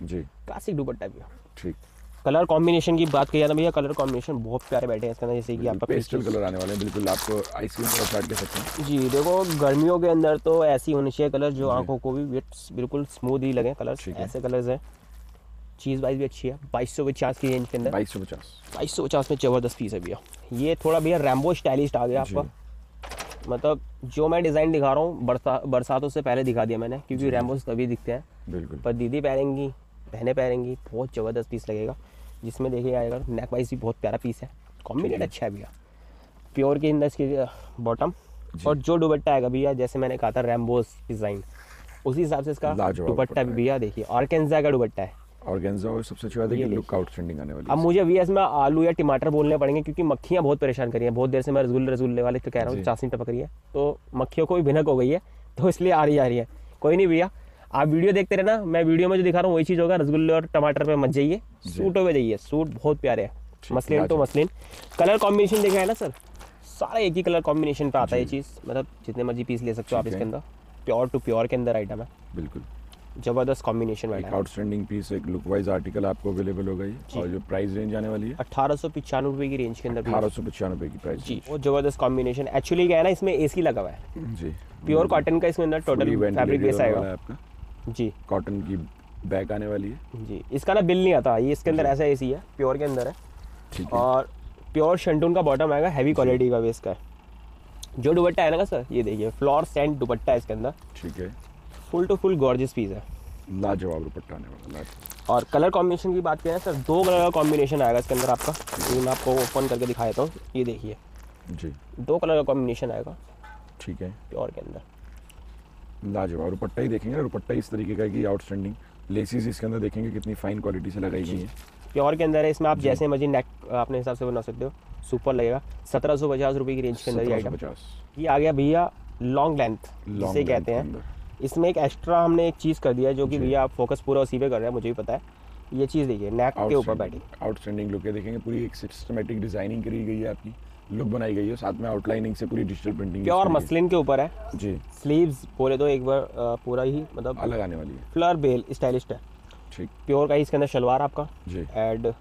जी, क्लासिक दुपट्टा भी है। ठीक। कलर कॉम्बिनेशन की बात करिए ना भैया, कलर कॉम्बिनेशन बहुत प्यारे बैठे हैं इसके अंदर, जैसे कि आपका पेस्टल कलर आने वाले हैं, बिल्कुल आपको आइसक्रीम कलर चार्ट कह सकते हैं। जी देखो, गर्मियों के अंदर तो ऐसी होनी चाहिए कलर जो आंखों को भी बिल्कुल स्मूथ ही लगे कलर्स, ऐसे कलर्स हैं। चीज़ वाइज भी अच्छी है। 2250 की रेंज के अंदर 2250 में ज़बरदस्त पीस है भैया। ये थोड़ा भैया रैम्बो स्टाइलिश आ गया आपका, मतलब जो मैं डिज़ाइन दिखा रहा हूँ बरसातों से पहले दिखा दिया मैंने, क्योंकि रैम्बोस तभी दिखते हैं बिल्कुल। पर दीदी पहनेंगी, बहनें पहनेंगी, बहुत ज़बरदस्त पीस लगेगा। जिसमें देखिए आएगा नेक वाइज भी बहुत प्यारा पीस है, कॉम्बिनेट अच्छा है भैया। प्योर के अंदर इसकी बॉटम, और जो दुपट्टा आएगा भैया जैसे मैंने कहा था रैम्बोस डिज़ाइन, उसी हिसाब से इसका दुपट्टा भी भैया देखिए ऑर्गेन्जा का दुपट्टा है। ऑर्गेन्जा और सबसे अच्छी बात है कि लुक आउटस्टैंडिंग आने वाली है। अब मुझे भैया इसमें आलू या टमाटर बोलने पड़ेंगे, क्योंकि मक्खियाँ बहुत परेशान करी हैं। बहुत देर से मैं रसगुल्ले वाले तो कह रहा हूँ, चाशनी टपक रही है, तो मक्खियों को भी भिनक हो गई है, तो इसलिए आ रही है। कोई नहीं भैया, आप वीडियो देखते रहना, मैं वीडियो में जो दिखा रहा हूँ वही चीज़ होगा। रसगुल्ले और टमाटर पे मत जाइए, सूटों पे जाइए। सूट बहुत प्यारे हैं, मसलिन तो मसलिन। कलर कॉम्बिनेशन देखा है ना सर, सारा एक ही कलर कॉम्बिनेशन पे आता है ये चीज़, मतलब जितने मर्जी पीस ले सकते हो आप इसके अंदर। प्योर टू प्योर के अंदर आइटम है, बिल्कुल जबरदस्त कॉम्बिनेशन बैठा है। आउटस्टैंडिंग पीस, एक लुक वाइज आर्टिकल आपको अवेलेबल होगा ये। और जो प्राइस रेंज आने वाली है 1895 रुपये की रेंज के अंदर, 1895 की प्राइस जी। वो जबरदस्त कॉम्बिनेशन, एक्चुअली क्या है ना, इसमें एसी लगा हुआ है जी, प्योर कॉटन का। इसके अंदर टोटल फैब्रिक बेस आएगा आपका जी, कॉटन की बैग आने वाली है जी। इसका ना बिल नहीं आता, ये इसके अंदर ऐसा एसी है, प्योर के अंदर है, ठीक है। और प्योर शंटून का बॉटम आएगा, हैवी क्वालिटी का बेस का है। जो दुपट्टा है ना सर, ये देखिए फ्लोर सेंट दुपट्टा है इसके अंदर, ठीक है। Full to full gorgeous piece है, लाजवाब दुपट्टा आने वाला, लाजवाब। और कलर कॉम्बिनेशन की बात करें सर, 2 कलर का कॉम्बिनेशन आएगा इसके अंदर आपका। ये मैं आपको ओपन करके दिखा देता हूँ, ये देखिए जी, 2 कलर का कॉम्बिनेशन आएगा, ठीक है। प्योर के अंदर लाजवाब दुपट्टा ही देखेंगे ना, दुपट्टा इस तरीके का है कि आउटस्टैंडिंग। लेसिस इसके अंदर देखेंगे कितनी फाइन क्वालिटी से लगाई गई है, प्योर के अंदर है। इसमें आप जैसे मर्जी नेक अपने हिसाब से बना सकते हो, सुपर लगेगा। 1750 रुपये की रेंज के अंदर ये आइटम। ये आ गया भैया लॉन्ग लेंथ जिसे कहते हैं। इसमें एक एक्स्ट्रा हमने एक चीज़ कर दिया है, जो कि भैया आप फोकस पूरा उसी पे कर रहे हैं, मुझे भी पता है। ये चीज़ देखिए नेक के ऊपर बैठी, आउटस्टैंडिंग लुक है, देखेंगे पूरी एक सिस्टमेटिक डिजाइनिंग करी गई है, आपकी लुक बनाई गई है, साथ में आउटलाइनिंग से पूरी डिजिटल प्रिंटिंग प्योर मसलिन के ऊपर है जी। स्लीव्स बोले तो एक बार पूरा ही मतलब अलग आने वाली है, फ्लर बेल स्टाइलिश है, ठीक। प्योर का ही इसके अंदर शलवार आपका जी, एंड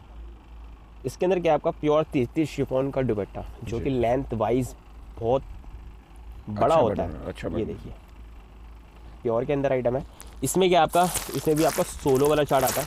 इसके अंदर क्या आपका प्योर 30 शिफॉन का दुपट्टा, जो कि लेंथ वाइज बहुत बड़ा होता है। अच्छा, ये देखिए प्योर के अंदर आइटम है। इसमें क्या आपका, इसमें भी आपका सोलो वाला चार्ट आता है,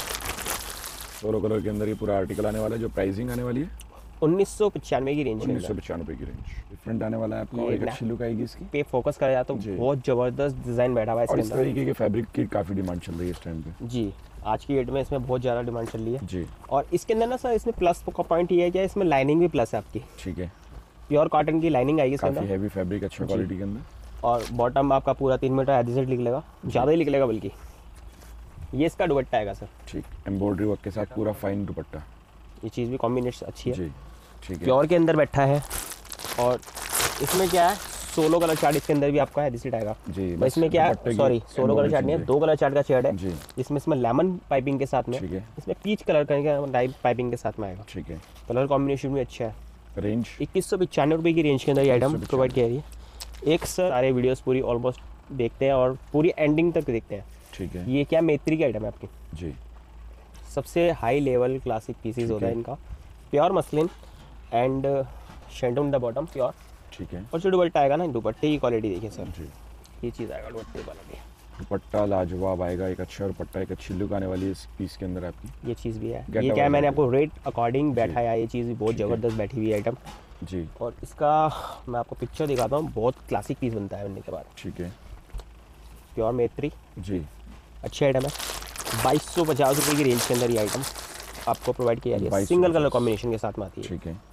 सोलो कलर के अंदर ये पूरा आर्टिकल आने वाला है। जो प्राइसिंग आने वाली है 1995 की रेंज, 1995 की रेंज, डिफरेंट आने वाला है आपको। एक अच्छी लुक आएगी इसकी, पे फोकस करा जाए तो बहुत जबरदस्त डिजाइन बैठा हुआ है इसके अंदर। इस तरीके के फैब्रिक की काफी डिमांड चल रही है इस टाइम पे जी, आज की डेट में इसमें बहुत ज़्यादा डिमांड चल रही है जी। और इसके अंदर ना सर, इसमें प्लस का पॉइंट ये है कि इसमें लाइनिंग भी प्लस है आपकी, ठीक है। प्योर कॉटन की लाइनिंग आएगी इसके काफी अंदर, हैवी फैब्रिक, अच्छा क्वालिटी के अंदर, और बॉटम आपका पूरा 3 मीटर एडिसेट निकलेगा, ज़्यादा ही निकलेगा बल्कि। ये इसका दुपट्टा आएगा सर, ठीक। एम्ब्रॉयडरी वर्क के साथ पूरा फाइन दुपट्टा, ये चीज़ भी कॉम्बिनेशन अच्छी है जी, ठीक है। प्योर के अंदर बैठा है। और इसमें क्या है, सोलो कलर चार्ट इसके अंदर भी आपका एडिसेट आएगा जी। इसमें क्या है, सॉरी सोलो कलर चार्ट नहीं है, 2 कलर चार्ट का शेड है जी। इसमें लेमन पाइपिंग के साथ में, ठीक है। इसमें पीच कलर का पाइपिंग के साथ में आएगा, ठीक है। कलर कॉम्बिनेशन भी अच्छा है। रेंज 2195 रुपये की रेंज के अंदर ये आइटम प्रोवाइड किया रही है। एक सर सारे वीडियोस पूरी ऑलमोस्ट देखते हैं और पूरी एंडिंग तक देखते हैं, ठीक है। ये क्या मैत्री की आइटम है आपकी जी, सबसे हाई लेवल क्लासिक पीसेस होता है इनका, pure muslin and shantoon the bottom pure, ठीक है। और जो दुपट्टा आएगा ना, दुपट्टे की क्वालिटी देखिए सर, जी। ये चीज़ आएगा दुपट्टे वाला भी, दुपट्टा लाजवाब आएगा, एक अच्छा दुपट्टा, एक अच्छी लुक आने वाली है इस पीस के अंदर आपकी। ये चीज़ भी है। ये क्या है, मैंने आपको रेट अकॉर्डिंग बैठा है, ये चीज़ भी बहुत ज़बरदस्त बैठी हुई है आइटम जी। और इसका मैं आपको पिक्चर दिखाता हूँ, बहुत क्लासिक पीस बनता है बनने के बाद, ठीक है। प्योर मैत्री जी, अच्छी आइटम है। 2250 रुपये की रेंज के अंदर ये आइटम आपको प्रोवाइड किया गया है, सिंगल कलर कॉम्बिनेशन के साथ में आती है, ठीक है।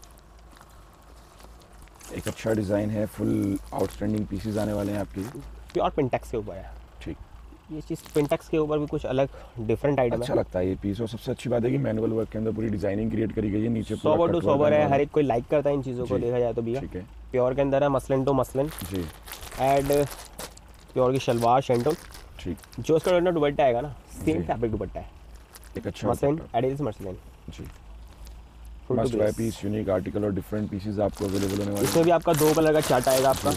एक अच्छा डिज़ाइन है, फुल आउटस्टैंडिंग पीसेस आने वाले हैं आपके, प्योर पिंटेक्स के ऊपर है, ठीक। ये चीज़ पिंटेक्स के ऊपर भी कुछ अलग डिफरेंट आइटम अच्छा है, लगता है ये पीस। और सबसे अच्छी बात है कि मैनुअल वर्क के अंदर पूरी डिजाइनिंग क्रिएट करी गई है, नीचे पूरा सोबर टू सोबर है, हर एक कोई लाइक करता है इन चीज़ों को, देखा जाए तो भैया। ठीक है। प्योर के अंदर है मसलिन टू मसलिन जी, एंड प्योर की शलवार शेंटून, ठीक। जो उसका दुपट्टा आएगा ना, सेम जी। फैब्रिक दुपट्टा है, एक अच्छा मसलिन दुपट्टा। एडिस मसलिन जी, full to must buy base. Piece, unique article और डिफरेंट पीसेस आपको अवेलेबल होने वाले इसमें भी आपका 2 कलर का चार्ट आएगा आपका,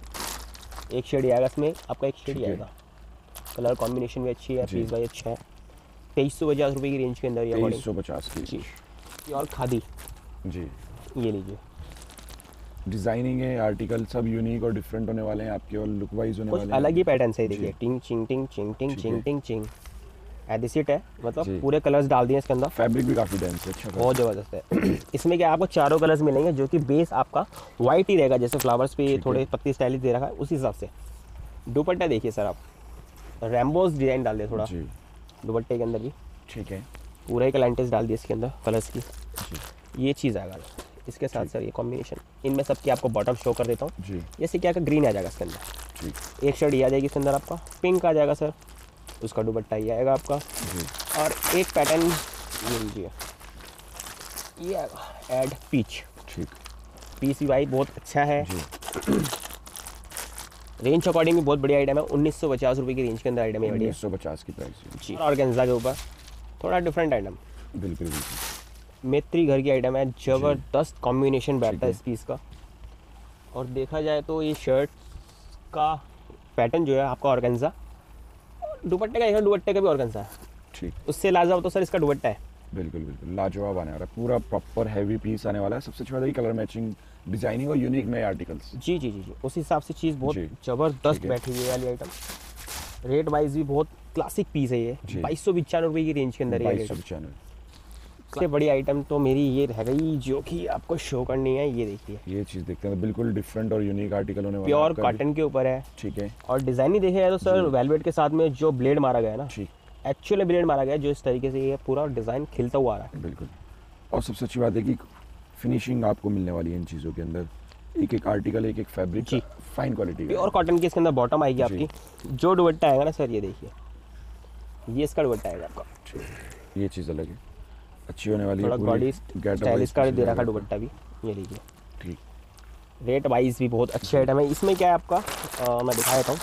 एक शेड आएगा इसमें आपका, एक शेड ठीक है। आएगा, कलर कॉम्बिनेशन भी अच्छी है, जी। पीस भाई अच्छा है। 2350 रुपये की रेंज के अंदर। 2350 की जी। और खादी जी, ये लीजिए। डिजाइनिंग है, आर्टिकल सब यूनिक और डिफरेंट होने वाले हैं आपके, और लुक वाइज होने वाले हैं। अलग ही पैटर्न से देखिए, जी। टिंग चिंग टिंग चिंग टिंग चिंग टिंग चिंग एडिसिट है, मतलब जी। पूरे कलर्स डाल दिए इसके अंदर। फैब्रिक भी काफी डेंस है, अच्छा बहुत ज़बरदस्त है। इसमें क्या आपको चारों कलर्स मिलेंगे, जो कि बेस आपका वाइट ही रहेगा, जैसे फ्लावर्स पे थोड़े पत्ती स्टाइलिश दे रखा है उसी हिसाब से। दुपट्टा देखिए सर, आप रैम्बोस डिजाइन डाल दिए थोड़ा जी, दुपट्टे के अंदर भी, ठीक है पूरा ही कलेंटेस डाल दिए इसके अंदर कलर्स की। जी, ये चीज़ आएगा इसके साथ सर, ये कॉम्बिनेशन इनमें सबकी आपको बॉटम शो कर देता हूँ। जी, जैसे क्या का ग्रीन आ जाएगा इसके अंदर, ठीक, एक शर्ट ये आ जाएगी इसके अंदर, आपका पिंक आ जाएगा सर, उसका दुपट्टा ये आएगा आपका। जी, और एक पैटर्न ये लीजिए, ये आएगा एड पीच। ठीक, पीस वाई बहुत अच्छा है, जी। रेंज अकॉर्डिंग भी बहुत बढ़िया आइटम है। 1950 रुपये की रेंज के अंदर आइटम है बढ़िया 1950 की प्राइस है जी। ऑर्गेन्जा के ऊपर थोड़ा डिफरेंट आइटम, बिल्कुल बिल्कुल। मैत्री घर की आइटम है, जबरदस्त कॉम्बिनेशन बैठता है इस पीस का। और देखा जाए तो ये शर्ट का पैटर्न जो है आपका ऑर्गेन्जा, दुपट्टे का दुपट्टे का भी ऑर्गेन्जा है, ठीक, उससे लाजवाब तो सर इसका दुपट्टा है। बिल्कुल बिल्कुल लाजवाब आने वाला है, पूरा प्रॉपर हैवी पीस आने वाला है। सबसे अच्छी बात है कलर मैचिंग, डिजाइनिंग और यूनिक नए आर्टिकल्स। जी जी जी जी, उस हिसाब से चीज़ बहुत जी, जबरदस्त ठीक है। बैठी हुई है वाली आइटम। रेट वाइज भी बहुत क्लासिक पीस है ये, जी। 2295 रुपये की रेंज के अंदर है। 2295। सबसे बड़ी आइटम तो मेरी ये रह गई जो कि आपको शो करनी है, ये देखिए ये चीज़ देखते हैं, बिल्कुल डिफरेंट और यूनिक आर्टिकल होने वाला है प्योर आपका भी। कॉटन के ऊपर है। ठीक है, और डिजाइन ही देखे जाए तो सर वेलवेट के साथ में जो ब्लेड मारा गया है ना, ठीक, एक्चुअली ब्लेड मारा गया है, जो इस तरीके से ये पूरा डिजाइन खिलता हुआ आ रहा है। बिल्कुल। और सबसे अच्छी बात है कि फिनिशिंग आपको मिलने वाली है इन चीज़ों के अंदर, एक एक आर्टिकल, एक एक फैब्रिक जी। फाइन क्वालिटी प्योर कॉटन की इसके अंदर बॉटम आएगी जी। आपकी। जो दुपट्टा आएगा ना सर, ये देखिए, ये इसका दुपट्टा आएगा आपका, ठीक। ये चीज़ अलग है, अच्छी होने वाली है। थोड़ा पूरी बॉडी getup स्टाइलिश wise का पीस दे रखा रहेगा। दुपट्टा भी, ये देखिए। ठीक, रेट वाइज भी बहुत अच्छे आइटम है। इसमें क्या है आपका, मैं दिखा देता हूँ,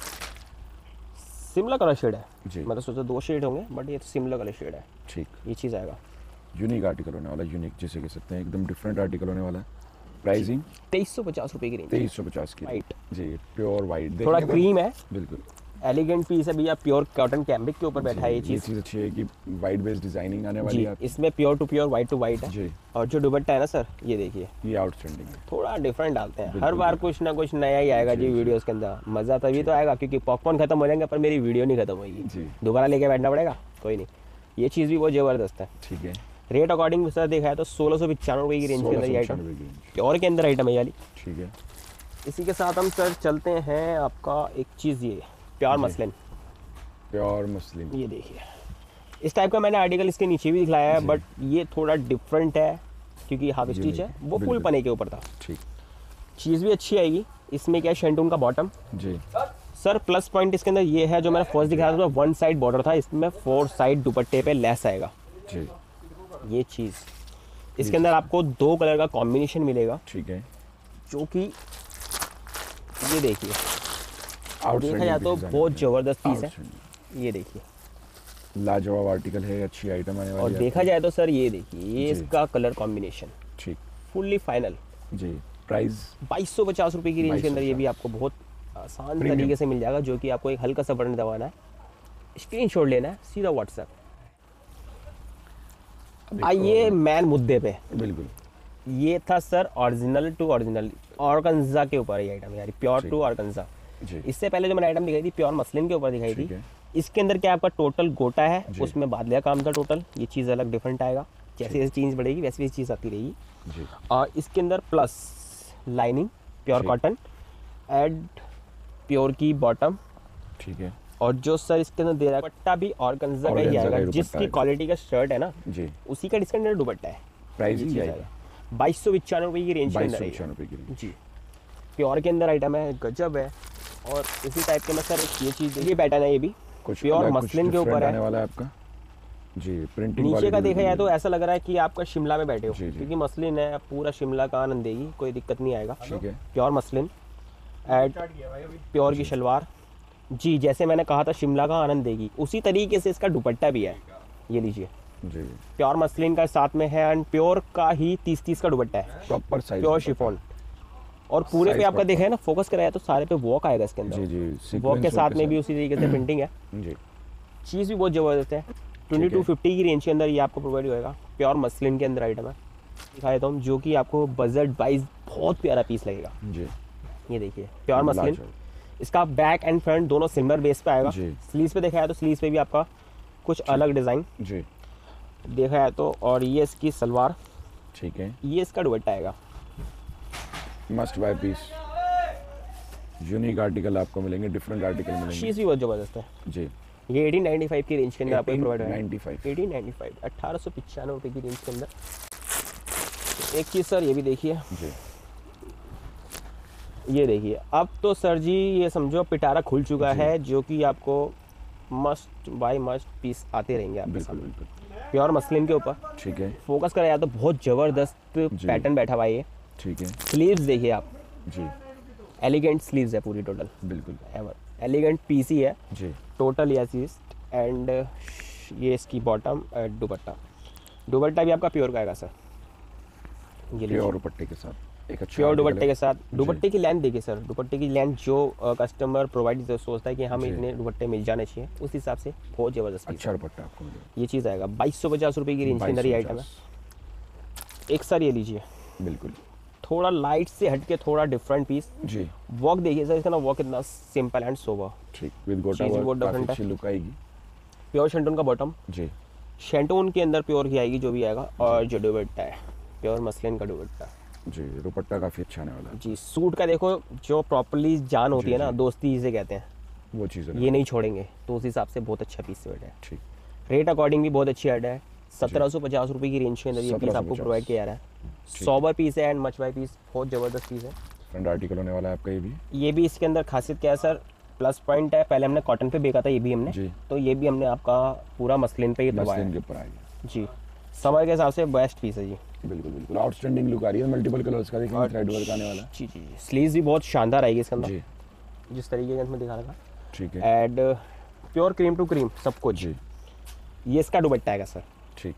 सिमिलर कलर शेड है। जी, मैं तो सोचा 2 शेड होंगे, बट ये तो सिमिलर कलर शेड है। ठीक। ये चीज़ आएगा यूनिक आर्टिकल होने वाला है, यूनिक जिसे कह सकते हैं, एकदम डिफरेंट आर्टिकल होने वाला है। प्राइसिंग 2350 रुपये की रेंज, 2350 की White। जी, प्योर वाइट, थोड़ा क्रीम है, बिल्कुल। एलिगेंट पीस है भैया, प्योर कॉटन कैम्बिक के ऊपर बैठा है ये चीज़। अच्छी है कि वाइट बेस्ड डिजाइनिंग आने वाली जी, है। इसमें pure to pure, white to white है। जी, और जो दुपट्टा है ना सर, ये देखिए, ये आउटस्टैंडिंग है। थोड़ा डिफरेंट डालते हैं हर बिल्कुल, बार, कुछ ना कुछ नया ही आएगा जी जी, वीडियोस के अंदर। मज़ा तभी तो आएगा क्योंकि पॉपकॉर्न खत्म हो जाएंगे पर मेरी वीडियो नहीं खत्म होगी, जी, दोबारा लेके बैठना पड़ेगा। कोई नहीं, ये चीज़ भी बहुत ज़बरदस्त है। ठीक है। रेट अकॉर्डिंग सर देखा है तो 1695 रुपये की रेंज के अंदर ये आइटम, 1695 की range, प्योर के अंदर आइटम है ये वाली। ठीक है। इसी के साथ हम सर चलते हैं आपका एक चीज़, ये प्योर जी। मसलिन, प्योर मुस्लिम, ये देखिए। इस टाइप का मैंने आर्टिकल इसके नीचे भी दिखलाया है, जी। बट ये थोड़ा डिफरेंट है क्योंकि हाफ स्टिच है, वो फुल बिल्कुल। पने के ऊपर था। ठीक, चीज़ भी अच्छी आएगी। इसमें क्या है, शेंटून का बॉटम जी, सर। प्लस पॉइंट इसके अंदर ये है, जो मैंने फर्स्ट दिखाया था 1 साइड बॉर्डर था, इसमें 4 साइड दुपट्टे पे लेस आएगा। जी, ये चीज़ इसके अंदर आपको 2 कलर का कॉम्बिनेशन मिलेगा, ठीक है। जो कि ये देखिए, Outstanding देखा जाए तो pieces आने बहुत वाले हैं। ज़बरदस्त पीस है। Outstanding। ये देखिए, लाजवाब आर्टिकल है, अच्छी आइटम आने वाली और है देखा आपको। जाए तो सर ये देखिए, ये जी। इसका कलर कॉम्बिनेशन ठीक, फुल्ली फाइनल। जी। प्राइस 2250 रुपये की रेंज के अंदर ये भी 2250 आपको बहुत आसान Premium। तरीके से मिल जाएगा, जो कि आपको एक हल्का सा बटन दबाना है, स्क्रीनशॉट लेना है, सीधा व्हाट्सएप। आइए मैन मुद्दे पे। बिल्कुल, ये था sir original to original organza के ऊपर ये आइटम, यानी प्योर ठीक टू है। ऑर्गेन्जा। जी, इससे पहले जो मैंने आइटम दिखाई थी प्योर मसलिन के ऊपर दिखाई ठीक थी। है। इसके अंदर क्या आपका टोटल गोटा है, जी। उसमें बादलिया काम था टोटल। ये चीज़ अलग डिफरेंट आएगा, जैसे जैसे चीज़ बढ़ेगी वैसे वैसे चीज़ आती रहेगी। जी, और इसके अंदर प्लस लाइनिंग प्योर जी। कॉटन, एड प्योर की बॉटम, ठीक है। और जो सर इसके अंदर दे रहा है दुपट्टा भी ऑर्गेन्जा का ही ऑर्गेन्जा का आएगा, ही दुपट्टा जिसकी आएगा। क्वालिटी का शर्ट है ना, जी, उसी का इसके अंदर दुपट्टा है। प्राइस ये ही चीज़ आएगा आएगा 2295 रुपये की रेंज के अंदर आएगा। 2295 की range। जी, प्योर के अंदर आइटम है, गजब है। और इसी टाइप के मैं सर ये चीज़, ये पैटर्न है, ये भी कुछ प्योर अलग, कुछ मसलिन के ऊपर different है। आने वाला है आपका। जी, प्रिंटिंग नीचे का देखा जाए तो ऐसा लग रहा है कि आपका शिमला में बैठे हो, जी, जी। क्योंकि मसलिन है, पूरा शिमला का आनंद देगी, कोई दिक्कत नहीं आएगा। ठीक है। प्योर मसलिन, एड प्योर की शलवार। जी, जैसे मैंने कहा था शिमला का आनंद देगी, उसी तरीके से इसका दुपट्टा भी है। ये लीजिए, जी, प्योर मसलिन का साथ में है, एंड प्योर का ही 30-30 का दुपट्टा है, प्रॉपर साइज, प्योर शिफॉन। और पूरे पे Size आपका proper। देखा है ना, फोकस कराया तो सारे पे वॉक आएगा इसके जी, अंदर। जी, वॉक के sequence साथ में भी उसी तरीके से प्रिंटिंग है। जी, चीज़ भी बहुत ज़बरदस्त है। 2250 की रेंज के अंदर ये आपको प्रोवाइड होएगा। प्योर मसलिन के अंदर आइटम है, दिखा देता हूँ, जो कि आपको बजट वाइज बहुत प्यारा पीस लगेगा जी। ये देखिए प्योर मसलिन, इसका बैक एंड फ्रंट दोनों सिल्वर बेस पे आएगा। स्लीव्स पे देखा है तो स्लीव्स पे भी आपका कुछ अलग डिज़ाइन जी देखा है तो। और ये इसकी सलवार, ठीक है, ये इसका दुपट्टा आएगा। Must buy piece, unique article आपको मिलेंगे, डिफरेंट आर्टिकल मिलेंगे। चीज़ भी बहुत ज़बरदस्त है जी। ये 1895 की रेंज के अंदर आपको प्रोवाइड है। 1895 1895 रुपये की रेंज के अंदर। एक चीज़ सर ये भी देखिए जी, ये देखिए, अब तो सर जी ये समझो पिटारा खुल चुका है, जो कि आपको मस्ट बाय मस्ट पीस आते रहेंगे आपके बिल्कुल सामने। बिल्कुल, प्योर मसलिन के ऊपर ठीक है फोकस करा जाए तो बहुत ज़बरदस्त पैटर्न बैठा हुआ है ये। ठीक है स्लीव्स देखिए आप, जी, एलिगेंट स्लीव्स है पूरी टोटल, बिल्कुल एलिगेंट पीसी है जी, टोटल या चीज। एंड ये इसकी बॉटम दुपट्टा, दुपट्टा भी आपका प्योर का आएगा सर, ये प्योर दुपट्टे के साथ एक अच्छा प्योर article दुपट्टे है। के साथ। दुपट्टे की लेंथ देखिए सर, दुपट्टे की लेंथ जो कस्टमर प्रोवाइड सोचता है कि हमें जी। इतने दुपट्टे मिल जाने चाहिए, उस हिसाब से बहुत ज़बरदस्त पीस अच्छा है। दुपट्टा आपको मिलेगा, ये चीज़ आएगा 2250 रुपये की रेंज के अंदर ये आइटम है। 2250, एक सर ये लीजिए, बिल्कुल थोड़ा लाइट से हट के थोड़ा डिफरेंट पीस। जी, वर्क देखिए सर, इसका ना वर्क इतना सिंपल एंड सोबर, ठीक, विद गोटा चीज़ भी बहुत वर्क, काफी different है। अच्छी लुक आएगी प्योर शेंटून का बॉटम, जी, शेंटून के अंदर प्योर की आएगी जो भी आएगा। और जो दुपट्टा है प्योर मसलिन का दुपट्टा जी, दुपट्टा काफी अच्छा आने वाला है, जी। सूट का देखो जो प्रॉपर्ली जान होती जी, है ना, जी। दोस्ती जिसे कहते हैं, वो चीज़ है, ये नहीं छोड़ेंगे, तो उस हिसाब से बहुत अच्छा पीस है। ठीक, रेट अकॉर्डिंग भी बहुत अच्छी ऐड है। 1750 रुपये की रेंज के अंदर ये पीस आपको 1750 प्रोवाइड किया जा रहा है। सोबर पीस है एंड मच बाय पीस, बहुत ज़बरदस्त पीस है। फ्रंट आर्टिकल होने वाला है आपका ये भी ये भी इसके अंदर खासियत क्या है सर, प्लस पॉइंट है, पहले हमने कॉटन पे बेचा था, ये भी हमने, जी, तो ये भी हमने आपका पूरा मसलिन पे ही दबाया मसलिन के ऊपर आएगी, जी। समर के हिसाब से बेस्ट पीस है जी। बिल्कुल बिल्कुल, आउटस्टैंडिंग लुक आ रही है, मल्टीपल कलर्स का देखिए, थ्रेड वर्क आने वाला है जी जी। स्लीव्स भी बहुत शानदार आएगी इसके अंदर, जी, जिस तरीके का इसमें दिखा रखा। ठीक है and pure cream to cream सब कुछ। जी, ये इसका दुपट्टा आएगा सर, ठीक,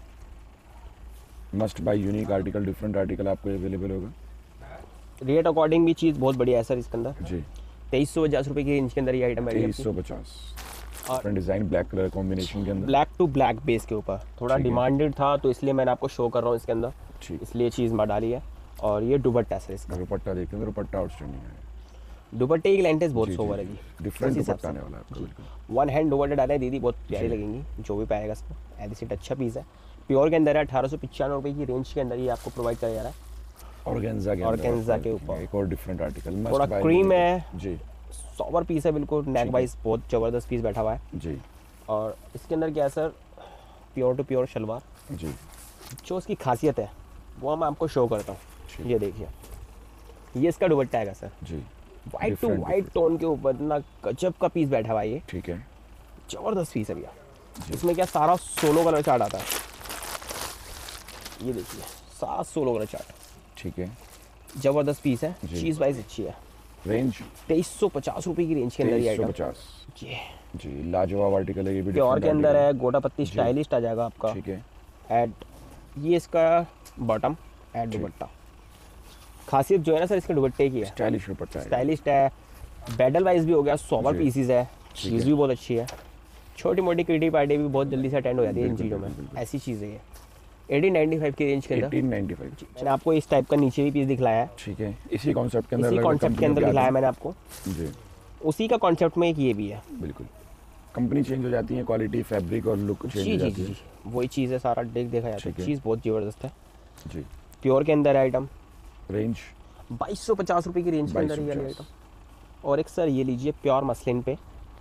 must buy unique article, different article आपको अवेलेबल होगा रेट अकॉर्डिंग भी चीज़ बहुत बढ़िया है सर इसके अंदर। जी। 2350 रुपये की रेंज के अंदर ये आइटम है। 2350, और front design black colour combination के अंदर, ब्लैक टू ब्लैक बेस के ऊपर थोड़ा ठीक है। डिमांडेड था, तो इसलिए मैंने आपको शो कर रहा हूँ इसके अंदर, ठीक, इसलिए चीज़ मैं डाली है। और ये दुपट्टा सर इसका, दुपट्टा देखते हैं, दुपट्टा आउटस्टैंडिंग है, दुपट्टे की लेंथ बहुत जी, सोवर जी, है जी। डिफरेंट उस हिसाब दुपट्टा से। आने वाला है आपका, बिल्कुल वन हैंड दुपट्टा डाले दीदी, बहुत प्यारी जी। लगेंगी जो भी पाएगा इसको। एडिसिट अच्छा पीस है, प्योर के अंदर है। 1895 रुपये की रेंज के अंदर ये आपको प्रोवाइड किया जा रहा है। ऑर्गेन्जा के अंदर ऑर्गेन्जा आपको के ऊपर एक और डिफरेंट आर्टिकल, मस्ट थोड़ा बाय क्रीम यूनिक। है, जी सोवर पीस है बिल्कुल, नेक है। वाइज बहुत ज़बरदस्त पीस बैठा हुआ है। जी और इसके अंदर क्या है sir, pure to pure salwar, जी, जो इसकी खासियत है वो मैं आपको शो करता हूँ। ठीक। ये देखिए, ये इसका दुपट्टा आएगा सर, जी, white to Different, white different। Tone के ऊपर इतना गजब का पीस बैठा हुआ है ये, ठीक है जबरदस्त पीस है भैया। जी। इसमें क्या सारा सोलो कलर चार्ट आता है, ये देखिए सारा सोलो कलर चार्ट, ठीक है, जबरदस्त पीस है, जी। चीज वाइज अच्छी है। रेंज 2350 रुपये की रेंज के अंदर ये आइटम 2350 जी। जी, लाजवाब आर्टिकल है ये भी, प्योर different के अंदर article है, गोटा पत्ती स्टाइलिस्ट आ जाएगा आपका। ठीक है, एड ये इसका बॉटम एड ठीक। दुपट्टा, खासियत जो है ना सर इसके दुपट्टे की है, स्टाइलिश दुपट्टा है, स्टाइलिस्ट है, बैडल वाइज भी हो गया, सोवर जी। पीसीज है, ठीक चीज़ है। भी बहुत अच्छी है। छोटी मोटी किटी पार्टी भी बहुत जल्दी से अटेंड हो जाती है इन बिल्कुल, चीज़ों में, बिल्कुल, बिल्कुल। ऐसी चीज़ें ये 1895 की रेंज के अंदर। 1895 मैंने आपको इस टाइप का नीचे भी पीस दिखलाया है, ठीक है, इसी कॉन्सेप्ट के अंदर इसी अलग-अलग कॉन्सेप्ट के कंपनियों अंदर के दिखलाया आते मैंने आपको, हैं। जी, उसी का कॉन्सेप्ट में एक ये भी है। बिल्कुल, कंपनी चेंज हो जाती है, क्वालिटी, फैब्रिक और लुक चेंज जी हो जी जाती जी है। वही चीज़ है, सारा देखा जाता ठीक है, है। चीज़ बहुत ज़बरदस्त है। जी, प्योर के अंदर आइटम रेंज 2250 रुपये की रेंज के अंदर ये 2250 आइटम। और एक सर ये लीजिए प्योर मसलिन पे,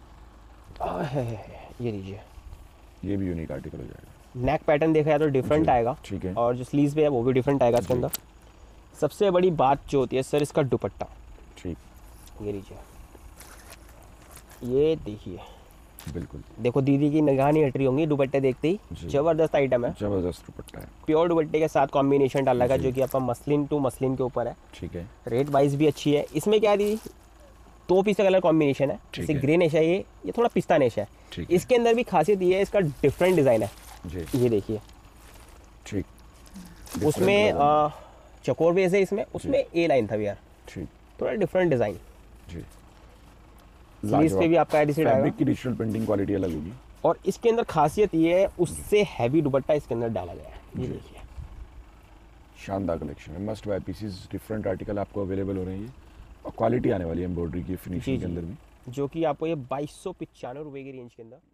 ये लीजिए, ये भी यूनिक आर्टिकल हो जाएगा, नेक पैटर्न देखा जाए तो डिफरेंट जी, आएगा, ठीक है, और जो स्लीव्स पे है वो भी डिफरेंट आएगा इसके जी। अंदर। सबसे बड़ी बात जो होती है सर इसका दुपट्टा, ठीक, ये लीजिए, ये देखिए, बिल्कुल, देखो दीदी की निगाह नहीं हट रही होंगी दुपट्टे देखते ही, जी। जबरदस्त आइटम है। जबरदस्त दुपट्टा है, प्योर दुपट्टे के साथ कॉम्बिनेशन डाला है जी। जो कि आपका मसलिन टू मसलिन के ऊपर है। ठीक है, रेट वाइज भी अच्छी है। इसमें क्या है दीदी, दो पीस का कलर कॉम्बिनेशन है, ठीक जैसे है। ग्रे नेश है, ये थोड़ा पिस्ता नेश है। ठीक है, इसके अंदर भी खासियत ये है, इसका डिफरेंट डिज़ाइन है, जी, ये देखिए, ठीक, उसमें Different colour, चकोर बेस है इसमें, उसमें ए लाइन था भैया, ठीक, थोड़ा डिफरेंट डिज़ाइन। जी, स्लीव्स पे भी आपका एडिसिड आएगा, फैब्रिक की डिजिटल प्रिंटिंग क्वालिटी अलग होगी, और इसके अंदर खासियत ये है उससे हैवी दुपट्टा इसके अंदर डाला गया है। ये देखिए शानदार कलेक्शन है, must buy pieces, different article आपको अवेलेबल हो रहे हैं ये, और क्वालिटी आने वाली है एम्ब्रॉयडरी की फिनिशिंग के अंदर भी, जो कि आपको ये 2295 रुपए की रेंज के अंदर